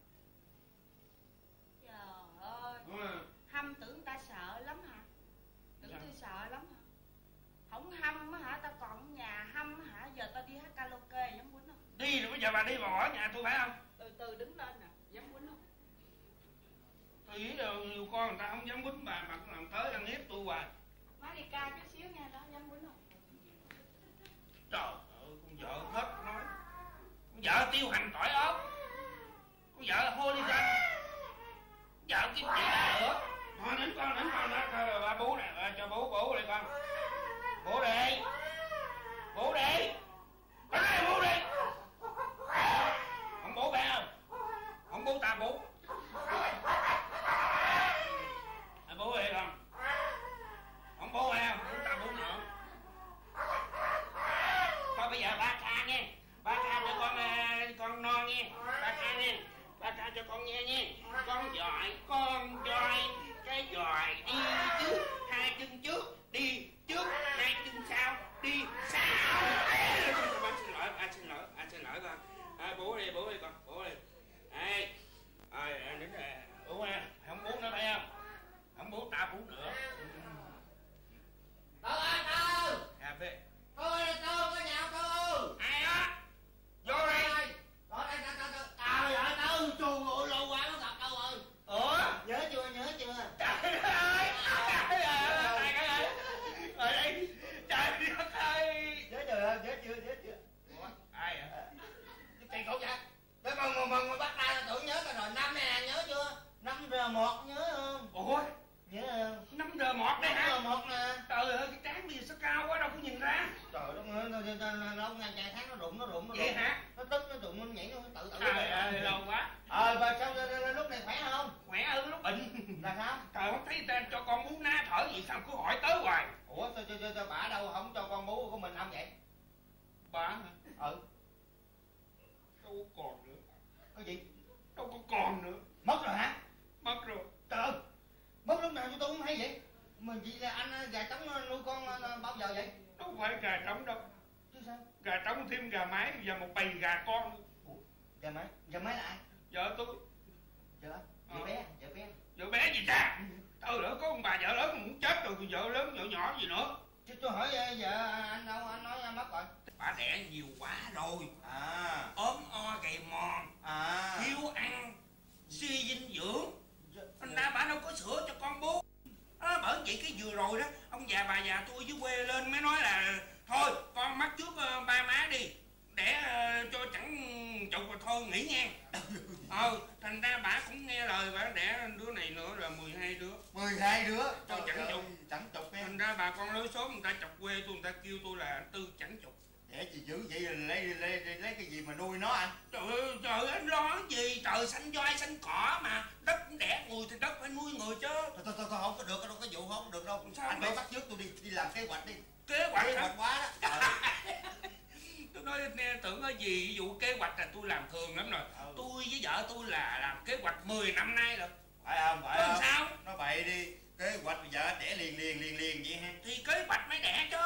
Trời ơi, Ừ. hâm tưởng ta sợ lắm hả? Tưởng Sao? tôi sợ lắm hả? Không hâm á hả, ta còn ở nhà hâm á hả? Giờ ta đi hát karaoke dám quýnh không? Đi rồi bây giờ bà đi vào ở nhà tôi phải không? Từ từ đứng lên nè, dám quýnh không? Tôi nghĩ là nhiều con người ta không dám quýnh bà mà làm tới ăn hiếp tôi hoài. Má đi ca chút xíu nha, đó dám quýnh không? Trời ơi, con vợ hết nói. Con vợ tiêu hành tỏi ớt. Con vợ là hooligan. Vợ kiếm chuyện là nữa. Thôi nín con, nín con đó. Thôi ba bố nè, à, cho bố, bố đây con. Bố đi. Bố đi. Bố đi, bố đi. Không bố bé không? Không bố ta bố. À, bố đi con. Không bố em, bố ta bố nữa. Thôi bây giờ ba ca nghe. Ba ca cho con con no nghe. Ba ca nghe. Ba ca cho con nghe nghe. Con giỏi, con giỏi. Cái giỏi đi trước, hai chân trước. Đi trước, hai chân sau. Đi sau. Ba xin lỗi, ba xin lỗi, ba xin lỗi con. À, bố đi, bố đi con, bố đi. Đây. Rồi, đến rồi. Bố à, không bố nữa phải không? Không bố ta bố nữa. Tư ơi, Tư! Cà phê. Tư ơi, Tư, có nhà không Tư? Ai á? Vô đây. Đó đây, Tư, Tư, Tư. Trời ơi, Tư, chù ngồi lâu quá mới gặp Tư ơi. Ủa? Nhớ chưa, nhớ chưa? Trời ơi! Trời ơi! Trời ơi! Ở đây! Trời đất ơi! Nhớ chưa, nhớ chưa, nhớ chưa? Ủa? Ai ạ? Cái cây cậu vậy? Cái con mà mà bắt tay là tưởng nhớ rồi. Năm nè, nhớ chưa? Năm giờ một nhớ không? Ủa? Nhớ không? năm giờ một đây Năm giờ hả? một nè. Trời ơi, cái trán bây giờ sao cao quá đâu có nhìn ra. Trời đất ơi, nó nó nó ngày ngày tháng nó rụng nó rụng nó Vậy rụng. hả? Nó tức nó rụng nó nhảy nó tự tự. Trời ơi, lâu quá. Ờ và sao lúc này khỏe không? Khỏe hơn lúc bệnh. Là sao? Trời không thấy ta cho con bú ná thở gì sao cứ hỏi tới hoài. Ủa sao cho, cho, cho bà đâu không cho con bú của mình không vậy? Bà hả? Ừ. Đâu có còn nữa. Cái gì? Đâu có còn nữa. Mất rồi hả? Mất rồi. Trời ơi. Mất lúc nào cho tôi không hay. hay vậy? Mà vậy là anh gà trống nuôi con bao giờ vậy? Không phải gà trống đâu. Chứ sao? Gà trống thêm gà mái và một bầy gà con. Ủa, gà mái? Gà mái là ai? Vợ tôi. Vợ? Vợ bé? Vợ bé? Vợ bé gì cha? Trời ơi, có ông bà vợ lớn muốn chết rồi, vợ lớn vợ nhỏ gì nữa. Chứ tôi hỏi vợ anh đâu, anh nói mất rồi. Bà đẻ nhiều quá rồi. À. Ốm o gầy mòn. À. Thiếu ăn, suy dinh dưỡng. Thành ra bà đâu có sữa cho con bú. À, bởi vậy cái vừa rồi đó, ông già bà già tôi dưới quê lên mới nói là thôi con mắc trước uh, ba má đi, để uh, cho chẳng chục rồi thôi nghỉ nha. Ờ, thành ra bà cũng nghe lời, bà đẻ đứa này nữa rồi mười hai đứa. mười hai đứa? Cho chẳng chục. Chẳng chục em. Thành ra bà con lối số người ta chọc quê tôi, người ta kêu tôi là Tư chẳng chục. Để gì dữ vậy, lấy lấy lấy cái gì mà nuôi nó anh? Trời ơi, trời ơi, anh lo cái gì? Trời xanh voi xanh cỏ mà. Đất đẻ người thì đất phải nuôi người chứ. Thôi thôi thôi, không có được đâu, cái vụ không được đâu. Sao Anh vậy? phải bắt trước tôi đi đi làm kế hoạch đi. Kế hoạch Kế hả? hoạch quá đó. Tôi nói nghe tưởng cái gì, ví dụ kế hoạch là tôi làm thường lắm rồi. Ừ. Tôi với vợ tôi là làm kế hoạch mười năm nay rồi. Phải không? Phải Có không? sao? Nó bậy đi. Kế hoạch bây giờ đẻ liền liền liền liền vậy ha. Thì kế hoạch mới đẻ chứ.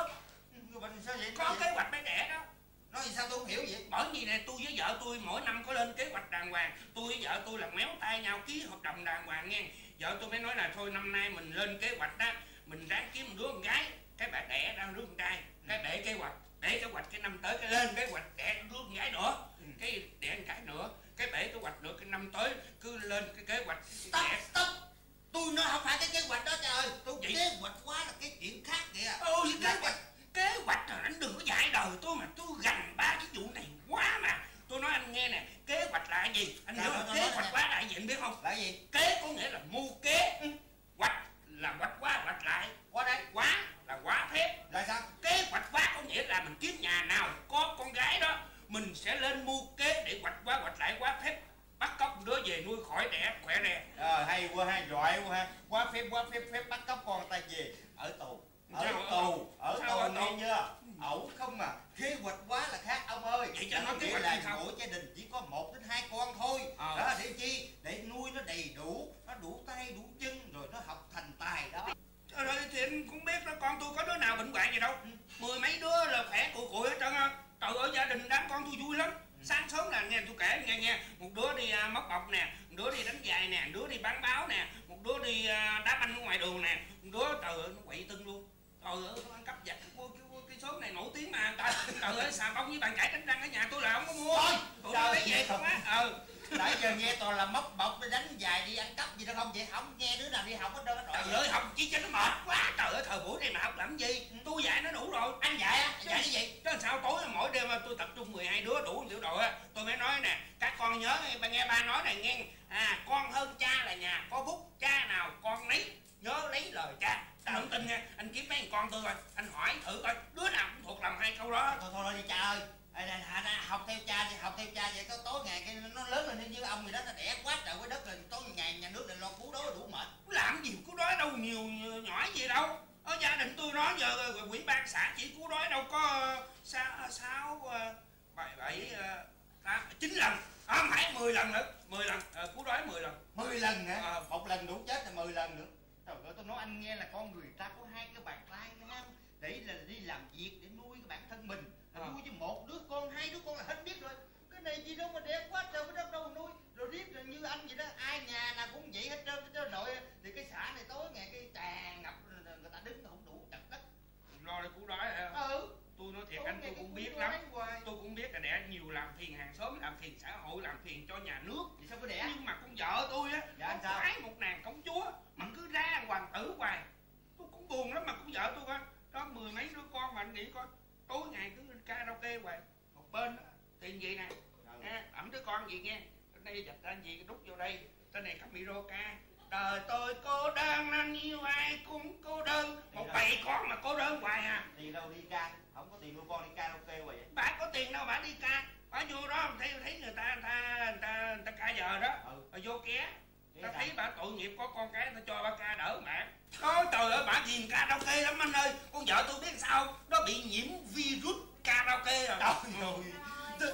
Sao vậy? Có kế hoạch mới đẻ đó. Nói gì sao tôi không hiểu vậy? Bởi vì này tôi với vợ tôi mỗi năm có lên kế hoạch đàng hoàng. Tôi với vợ tôi là méo tay nhau ký hợp đồng đàng hoàng nghe. Vợ tôi mới nói là thôi năm nay mình lên kế hoạch đó, mình ráng kiếm một đứa con gái, cái bà đẻ ra đứa con trai, cái để kế hoạch, để kế hoạch cái năm tới cái lên kế hoạch đẻ đứa con gái nữa, cái đẻ con gái nữa, cái để kế hoạch nữa cái năm tới cứ lên cái kế hoạch Stop, đẻ. stop. Tôi nói không phải cái kế hoạch đó trời ơi. Tôi Vậy? kế hoạch quá là cái chuyện khác kìa. Ôi kế hoạch, kế hoạch rồi anh đừng có dạy đời tôi mà tôi gằn ba cái vụ này quá mà. Tôi nói anh nghe nè, kế hoạch là cái gì? Anh hiểu không? Kế hoạch quá đại diện biết không? Là gì? Kế có nghĩa là mưu kế, hoạch là hoạch qua hoạch lại, Qua đây. quá là quá phép. Là sao? Kế hoạch quá có nghĩa là mình kiếm nhà nào có con gái đó, mình sẽ lên mưu kế để hoạch quá hoạch lại quá phép, bắt cóc đứa về nuôi khỏi đẻ khỏe đẻ. Ờ hay quá ha, giỏi quá ha. Quá phép quá phép phép bắt cóc con ta về ở tù. Ở Sao tù, ở sao ở tù tù? nghe chưa? Ẩu không mà. Kế hoạch quá là khác ông ơi. Vậy cho nó kế nghĩa hoạch là gì không? mỗi gia đình chỉ có một đến hai con thôi. Ờ. Đó để chi? Để nuôi nó đầy đủ, nó đủ tay đủ chân rồi nó học thành tài đó. Trời ơi thì anh cũng biết đó, con tôi có đứa nào bệnh hoạn gì đâu. Mười mấy đứa là khỏe cụi cụi hết trơn á. Trời ơi gia đình đám con tôi vui lắm. Sáng sớm là nghe tôi kể nghe nghe, một đứa đi uh, móc bọc nè, một đứa đi đánh giày nè, một đứa đi bán báo nè, một đứa đi uh, đá banh ở ngoài đường nè, một đứa trời ơi nó quậy tưng luôn. Trời ơi ăn cắp giật mua cái, cái, cái số này nổi tiếng mà. Trời, trời ơi xà bông với bàn chải đánh răng ở nhà tôi là không có mua. Thôi, Tụi trời nó lấy về ơi. không á. Ừ. Nãy giờ nghe toàn là móc bọc đi đánh dài đi ăn cắp gì đâu không vậy? Không nghe đứa nào đi học hết trơn á. Trời ơi học chi cho nó mệt quá. Trời ơi thời buổi này mà học làm gì? Tôi dạy nó đủ rồi. Anh dạy á? Dạy cái gì? Chứ sao tối mỗi đêm tôi tập trung mười hai đứa đủ tiểu đội á. Tôi mới nói nè, các con nhớ nghe, nghe ba nói này nghe. À con hơn cha là nhà có bút, cha nào con nấy, nhớ lấy lời cha. Anh không tin nha, anh kiếm mấy con tôi coi, anh hỏi thử coi đứa nào cũng thuộc lòng hai câu đó. Thôi thôi đi cha ơi. À, à, à, học theo cha đi, học theo cha vậy có tối ngày cái nó lớn lên như ông gì đó, nó đẻ quá trời quá đất rồi tối ngày nhà nước lại lo cứu đói đủ mệt. Làm gì cứu đói đâu, nhiều nhỏ gì đâu. Ở gia đình tôi nói giờ quỹ ban xã chỉ cứu đói đâu có sáu sáu bảy bảy tám chín lần, à, không phải mười lần nữa, mười lần à, cứu đói mười lần. Mười lần hả? À. Một lần đủ chết là mười lần nữa. Trời ơi tôi nói anh nghe là con người ta có hai cái bàn tay ha, để là đi làm việc để nuôi cái bản thân mình. À. Nuôi với một đứa con hai đứa con là hết biết rồi. Cái này gì đâu mà đẹp quá trời, cái đất đâu nuôi rồi riết rồi như anh vậy đó, ai nhà nào cũng vậy hết trơn cái đội. Thì cái xã này tối ngày cái tràn ngập, người ta đứng không đủ chặt đất. Lo để cứu đói hả? Ừ. Tôi nói thiệt Tối anh tôi cũng biết lắm. Tôi cũng biết là đẻ nhiều làm phiền hàng xóm, làm phiền xã hội, làm phiền cho nhà nước. Vậy sao có đẻ? Nhưng mà con vợ tôi á, dạ, có khoái một nàng công chúa mà cứ ra hoàng tử hoài. Tôi cũng buồn lắm mà con vợ tôi coi, đó mười mấy đứa con mà anh nghĩ coi, tối ngày cứ karaoke hoài. Một bên đó, tiền gì nè, nghe, ẩm đứa con gì nghe, trên đây dạch ra gì đút vô đây, trên này có micro ca. Đời tôi cô đơn nên yêu ai cũng cô đơn. Một bầy con mà cô đơn hoài à. Tiền đâu đi ca, không có tiền nuôi con đi karaoke hoài vậy. Bà có tiền đâu bà đi ca, bà vô đó thấy thấy người ta người ta người ta, người ta ca giờ đó, ừ. Bà vô ké, ta thấy bà tội nghiệp có con cái ta cho bà ca đỡ mẹ. Ôi trời ơi bà ghiền karaoke lắm anh ơi, con vợ tôi biết sao nó bị nhiễm virus karaoke rồi. Trời ơi.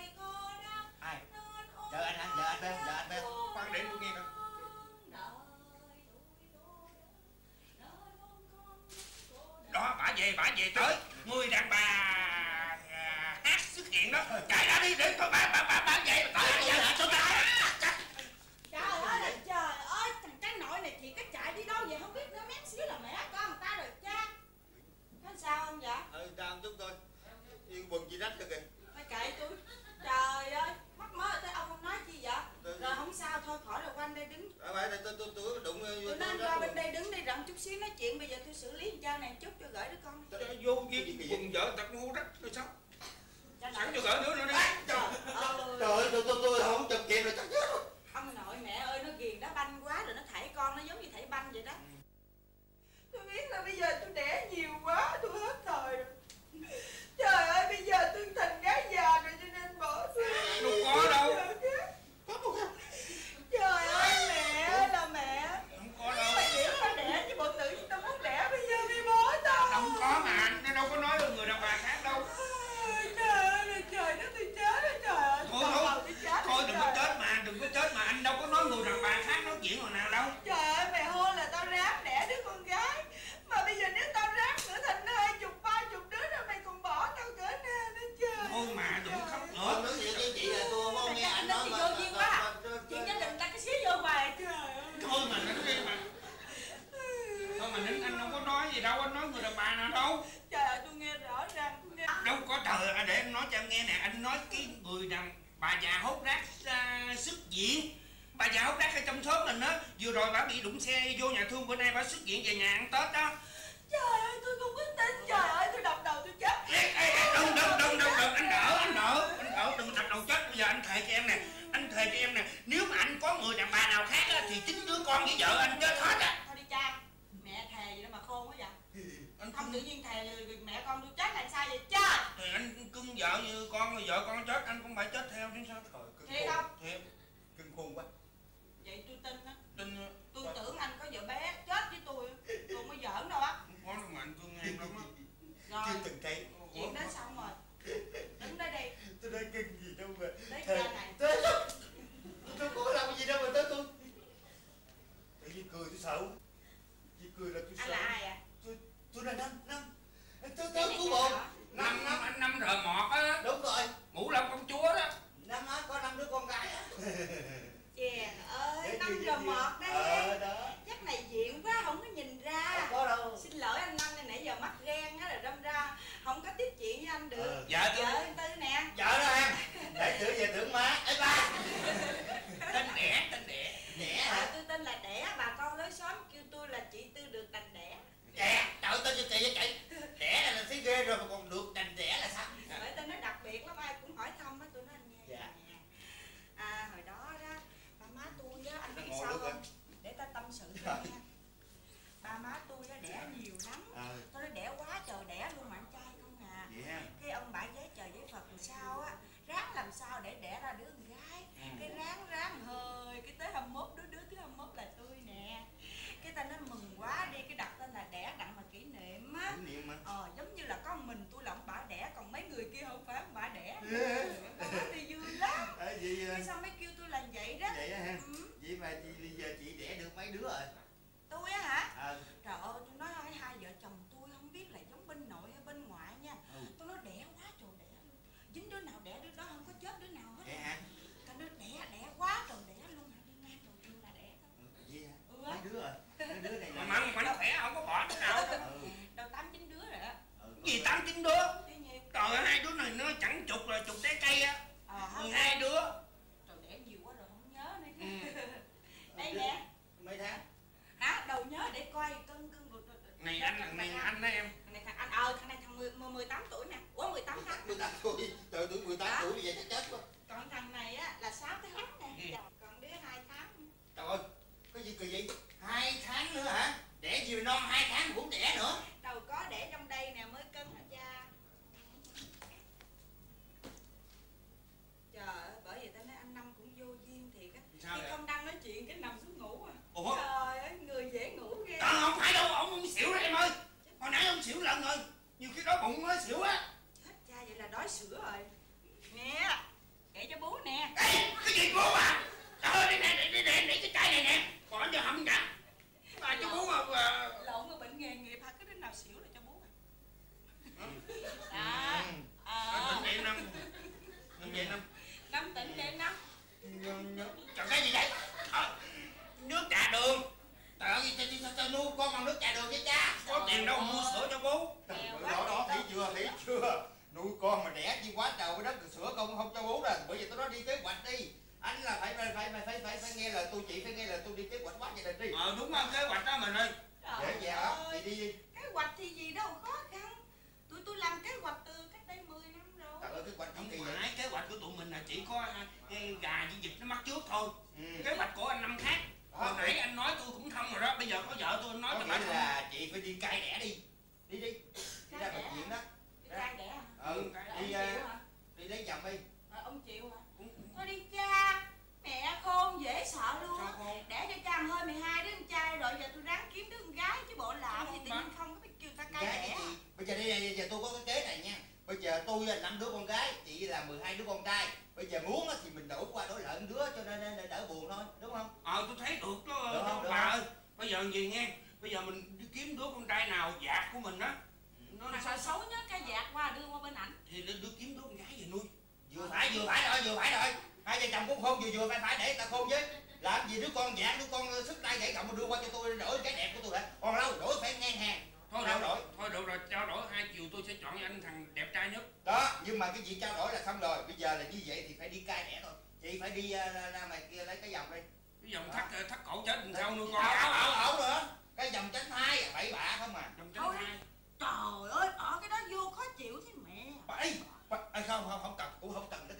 Ai? Vợ anh hả? Vợ anh bé, vợ anh bé. Khoan để tôi nghe coi. về tới người đàn bà à, hát xuất hiện đó. Chạy ra đi để tôi bán bán bán bán vậy mà tại giờ lại tôi ta. Trời ơi là trời ơi, thằng cái nội này chị cái chạy đi đâu vậy không biết nữa, mét xíu là mẹ con người ta rồi cha. Có sao không vậy? Ừ, đau chút thôi. Yên quần chị rách rồi kìa. Mày kệ tôi. Trời ơi, mắc mớ tới ông không nói chi vậy? Rồi không sao thôi, khỏi rồi qua đây đứng. À, phải, tôi tôi tôi đụng Tôi nên qua bên đây đứng đi rộng chút xíu nói chuyện, bây giờ tôi xử lý cha này chút cho gửi đứa con. Vô kia quần vợ tập ngu đất rồi sao? Sẵn cho gửi đứa nữa đi. Trời ơi, tôi tôi tôi không chụp kịp rồi chắc chết rồi. Ông nội mẹ ơi, nó ghiền đá banh quá rồi nó thảy con, nó giống như thảy banh vậy đó. Tôi biết là bây giờ tôi đẻ nhiều quá, tôi hết thời rồi. Trời ơi, bây giờ tôi thành gái già rồi cho nên bỏ tôi. Đâu có đâu. Trời ơi, mẹ ơi là mẹ. Không có đâu. Mày biểu tao đẻ chứ bộ tự nhiên tao muốn đẻ, bây giờ mày bỏ tao. Không có mà, nó đâu có nói người đàn bà khác đâu. Trời ơi là trời đất, tôi chết đó trời ơi. Thôi thôi, thôi đừng có chết mà, đừng có chết mà, anh đâu có nói người đàn bà khác nói chuyện hồi nào đâu. Trời ơi, mày hôn là tao ráng đẻ đứa con gái. Mà bây giờ nếu tao ráng nữa thành hai chục, ba chục đứa rồi mày còn bỏ tao cỡ nào nữa trời. Thôi mà, đừng khóc nữa. Không nói chuyện với chị là tôi không nghe anh nói mà. Vô duyên quá. Chuyện gia đình ta cái xíu vô hoài trời ơi. Thôi mà nín đi mà. Thôi mà nín, anh đâu có nói gì đâu, anh nói người đàn bà nào đâu. Trời ơi, tôi nghe rõ ràng, tôi nghe. Đâu có trời ơi, để em nói cho em nghe nè, anh nói cái người đàn bà già hốt rác uh, xuất viện. Bà già hốt rác ở trong xóm mình á, vừa rồi bà bị đụng xe vô nhà thương, bữa nay bà xuất viện về nhà ăn Tết đó. Trời ơi, tôi không có tin, trời ơi, tôi đập đầu tôi chết. Ê, ê, ê, đừng, đừng, đừng, đừng, đừng, anh đỡ, anh đỡ, anh đỡ, đừng đập đầu chết. Bây giờ anh thề cho em nè, anh thề cho em nè, nếu mà anh có người đàn bà nào khác á, thì chính đứa con với vợ anh chết hết á. Thôi đi cha, mẹ thề gì đó mà khôn quá vậy. Anh không tự nhiên thề mẹ con tôi chết là sao vậy cha? Thì anh cưng vợ như con, vợ con chết, anh cũng phải chết theo chứ sao? Thiệt không? Thiệt. Cưng khôn quá. Vậy tôi tin á. Tin. Tôi tưởng anh có vợ bé chết với tôi, tôi không có giỡn đâu á. Không có đâu mà anh cưng em lắm á. Rồi, Chưa từng thấy. chuyện đó xong rồi. Đứng đây đi. Tôi nói cưng gì đâu mà. Lấy cha này. Tôi tôi có làm gì đâu mà tới tôi. Tự nhiên cười tôi sợ. Chỉ cười là tôi sợ. Anh là ai ạ? Tôi tôi là Năm, Năm. Tôi tôi cứu bồn. Năm năm anh Năm rờ mọt á. Đúng rồi. Ngũ Long công chúa đó. Năm á, có năm đứa con gái á. Chè ơi, Năm rờ mọt đây. Ờ đó. Chắc này diện quá không có nhìn ra. Không có đâu. Xin lỗi anh Năm này, nãy giờ mắt ghen á, rồi đâm ra không có tiếp chuyện với anh được. Ờ. Dạ tôi. Vợ anh Tư nè. Vợ đó em. Để tưởng về tưởng má. Ê ba. Tên đẻ, tên đẻ. Đẻ Dạ, hả? tôi tên là Đẻ, bà con lối xóm kêu tôi là chị Tư được đành đẻ. Đẻ. Trời tên cho kỳ vậy chị. Đẻ là thấy ghê rồi mà còn được đành đẻ là sao? Bởi tên nó đặc biệt lắm, ai cũng hỏi thăm á, tôi nói anh nghe. Dạ. À hồi đó đó, ba má tôi á, anh biết Ngồi sao được không? Để ta tâm sự cho nha. Ba má tôi á đẻ nhiều lắm. Ờ. Tôi nói đẻ quá trời đẻ luôn mà anh trai không à. Vậy ha. Cái ông bả giấy trời giấy Phật làm sao á, ráng làm sao để đẻ ra đứa con gái. Ừ. Cái ráng ráng hơi, cái tới hai mươi mốt đứa đứa thứ hai mươi mốt là tôi nè. Cái ta nói mừng quá đi, cái đặt tên là Đẻ đặng mà kỷ niệm á. Kỷ niệm mà. Ờ giống như là có mình tôi là ông bả đẻ, còn mấy người kia không phải ông bả đẻ. Yeah. Ba má tôi vui lắm. À, vậy Cái sao mới kêu tôi là vậy đó. vậy á ha. Ừ. Vậy mà chị bây giờ chị đẻ được mấy đứa rồi? Tôi á hả? Ờ. Trời ơi, tôi nói hai, hai vợ chồng tôi không biết là giống bên nội hay bên ngoại nha. Ừ. Tôi nói đẻ quá trời đẻ luôn. Dính đứa nào đẻ đứa đó, không có chết đứa nào hết. Đẻ hả? Ta nói đẻ đẻ quá trời đẻ luôn hả? Đi ngang đầu tiên là đẻ thôi. Ừ, vậy hả? Ừ. Mấy đứa rồi? Mấy đứa này Mà là... mạnh mạnh khỏe không có bỏ đứa nào. Ừ. Đâu tám chín đứa rồi á. Ừ. Gì tám chín đứa. Chứ nhiều. Trời ơi, hai đứa này nó chẳng chục là chục trái cây á. Ờ mười hả? hai đứa. Trời đẻ nhiều quá rồi không nhớ nữa. Ừ. Đây nè. Mấy tháng? Hả? Đầu nhớ để coi cân cân rồi. Này anh, này anh đó em. Thằng này thằng anh ờ thằng này thằng mười, mười tám tuổi nè. Ủa mười tám tháng. mười tám tuổi. Trời tuổi mười tám Hả? tuổi vậy chắc chết quá. Còn thằng này á là sáu tháng nè. Ừ. Còn đứa hai tháng. Trời ơi, cái gì kỳ vậy? Hai tháng nữa hả? Đẻ gì non hai tháng cũng đẻ nữa. Đâu có để trong đây nè mới cân hả cha. Trời ơi, bởi vì tao nói anh Năm cũng vô duyên thiệt á. Sao Khi vậy? không đang nói chuyện cái nằm xuống ngủ à. Ủa? Trời ơi, người dễ ngủ ghê. Trời không phải đâu, ông ông xỉu đó em ơi. Hồi nãy ông xỉu lần rồi. Nhiều khi đói bụng mới xỉu á. Chết cha, vậy là đói sữa rồi. Nè, kể cho bố nè. Ê, cái gì bố à? Trời ơi, đây nè, để để để cái chai này nè. Bỏ cho hầm cả. Mà cho bố mà... Lộn mà bệnh nghề nghiệp hả? Cái đứa nào xỉu là cho bố à. Bây giờ tôi nói đi kế hoạch đi. Anh là phải phải phải phải phải phải nghe lời tôi, chị phải nghe lời tôi, đi kế hoạch quá gia đình đi. Ờ đúng không, kế hoạch đó mình ơi. Dễ dàng, chị đi đi. Kế hoạch thì gì đâu khó khăn. Tụi tôi làm kế hoạch từ cách đây mười năm rồi. Trời ơi, kế hoạch Không gì vậy? phải, kế hoạch của tụi mình là chỉ có cái gà với vịt nó mắc trước thôi. Ừ. Kế hoạch của anh năm khác. Hồi nãy anh nói tôi cũng thông rồi đó, bây giờ có vợ tôi anh nói cho bà Có nghĩa là chị phải đi cai đẻ đi. Đi đi. Đi ra bệnh viện đó. Đi cai đẻ hả? Ừ, đi Ông chịu hả? đi lấy chồng đi. Rồi ông chịu hả? Thôi đi cha. Mẹ khôn dễ sợ luôn á. Để cho cha hơi mười hai đứa con trai rồi giờ tôi ráng kiếm đứa con gái chứ bộ làm gì tự nhiên không có biết kêu ta cai đẻ. Bây giờ đi đây, bây giờ tôi có cái kế này nha. Bây giờ tôi là năm đứa con gái, chị là mười hai đứa con trai. Bây giờ muốn thì mình đổi qua đổi lại một đứa cho nên để đỡ buồn thôi, đúng không? Ờ tôi thấy được đó, được không, được bà không? ơi. Bây giờ gì nghe, bây giờ mình đi kiếm đứa con trai nào dạt của mình á. Nó Mà sao xấu nhất cái dạt qua đưa qua bên ảnh. Thì đưa kiếm đứa con gái về nuôi. Vừa phải vừa phải rồi, vừa phải rồi. Hai vợ chồng cũng khôn, vừa vừa phải phải để người ta khôn với. Làm gì đứa con dạt, đứa con sức tay gãy gọng mà đưa qua cho tôi đổi cái đẹp của tôi hả? Còn lâu đổi phải ngang hàng. Thôi trao được, đổi. thôi được rồi, trao đổi hai chiều tôi sẽ chọn anh thằng đẹp trai nhất. Đó, nhưng mà cái việc trao đổi là xong rồi. Bây giờ là như vậy thì phải đi cai đẻ thôi. Chị phải đi uh, ra ngoài kia lấy cái vòng đi. Cái vòng thắt thắt cổ chết làm sao nuôi con. Ảo ảo ảo nữa. Cái vòng tránh thai bậy bạ không à. Vòng tránh thai. Trời ơi, ở cái đó vô khó chịu thế mẹ. Bậy. Không không không cần, cũng không cần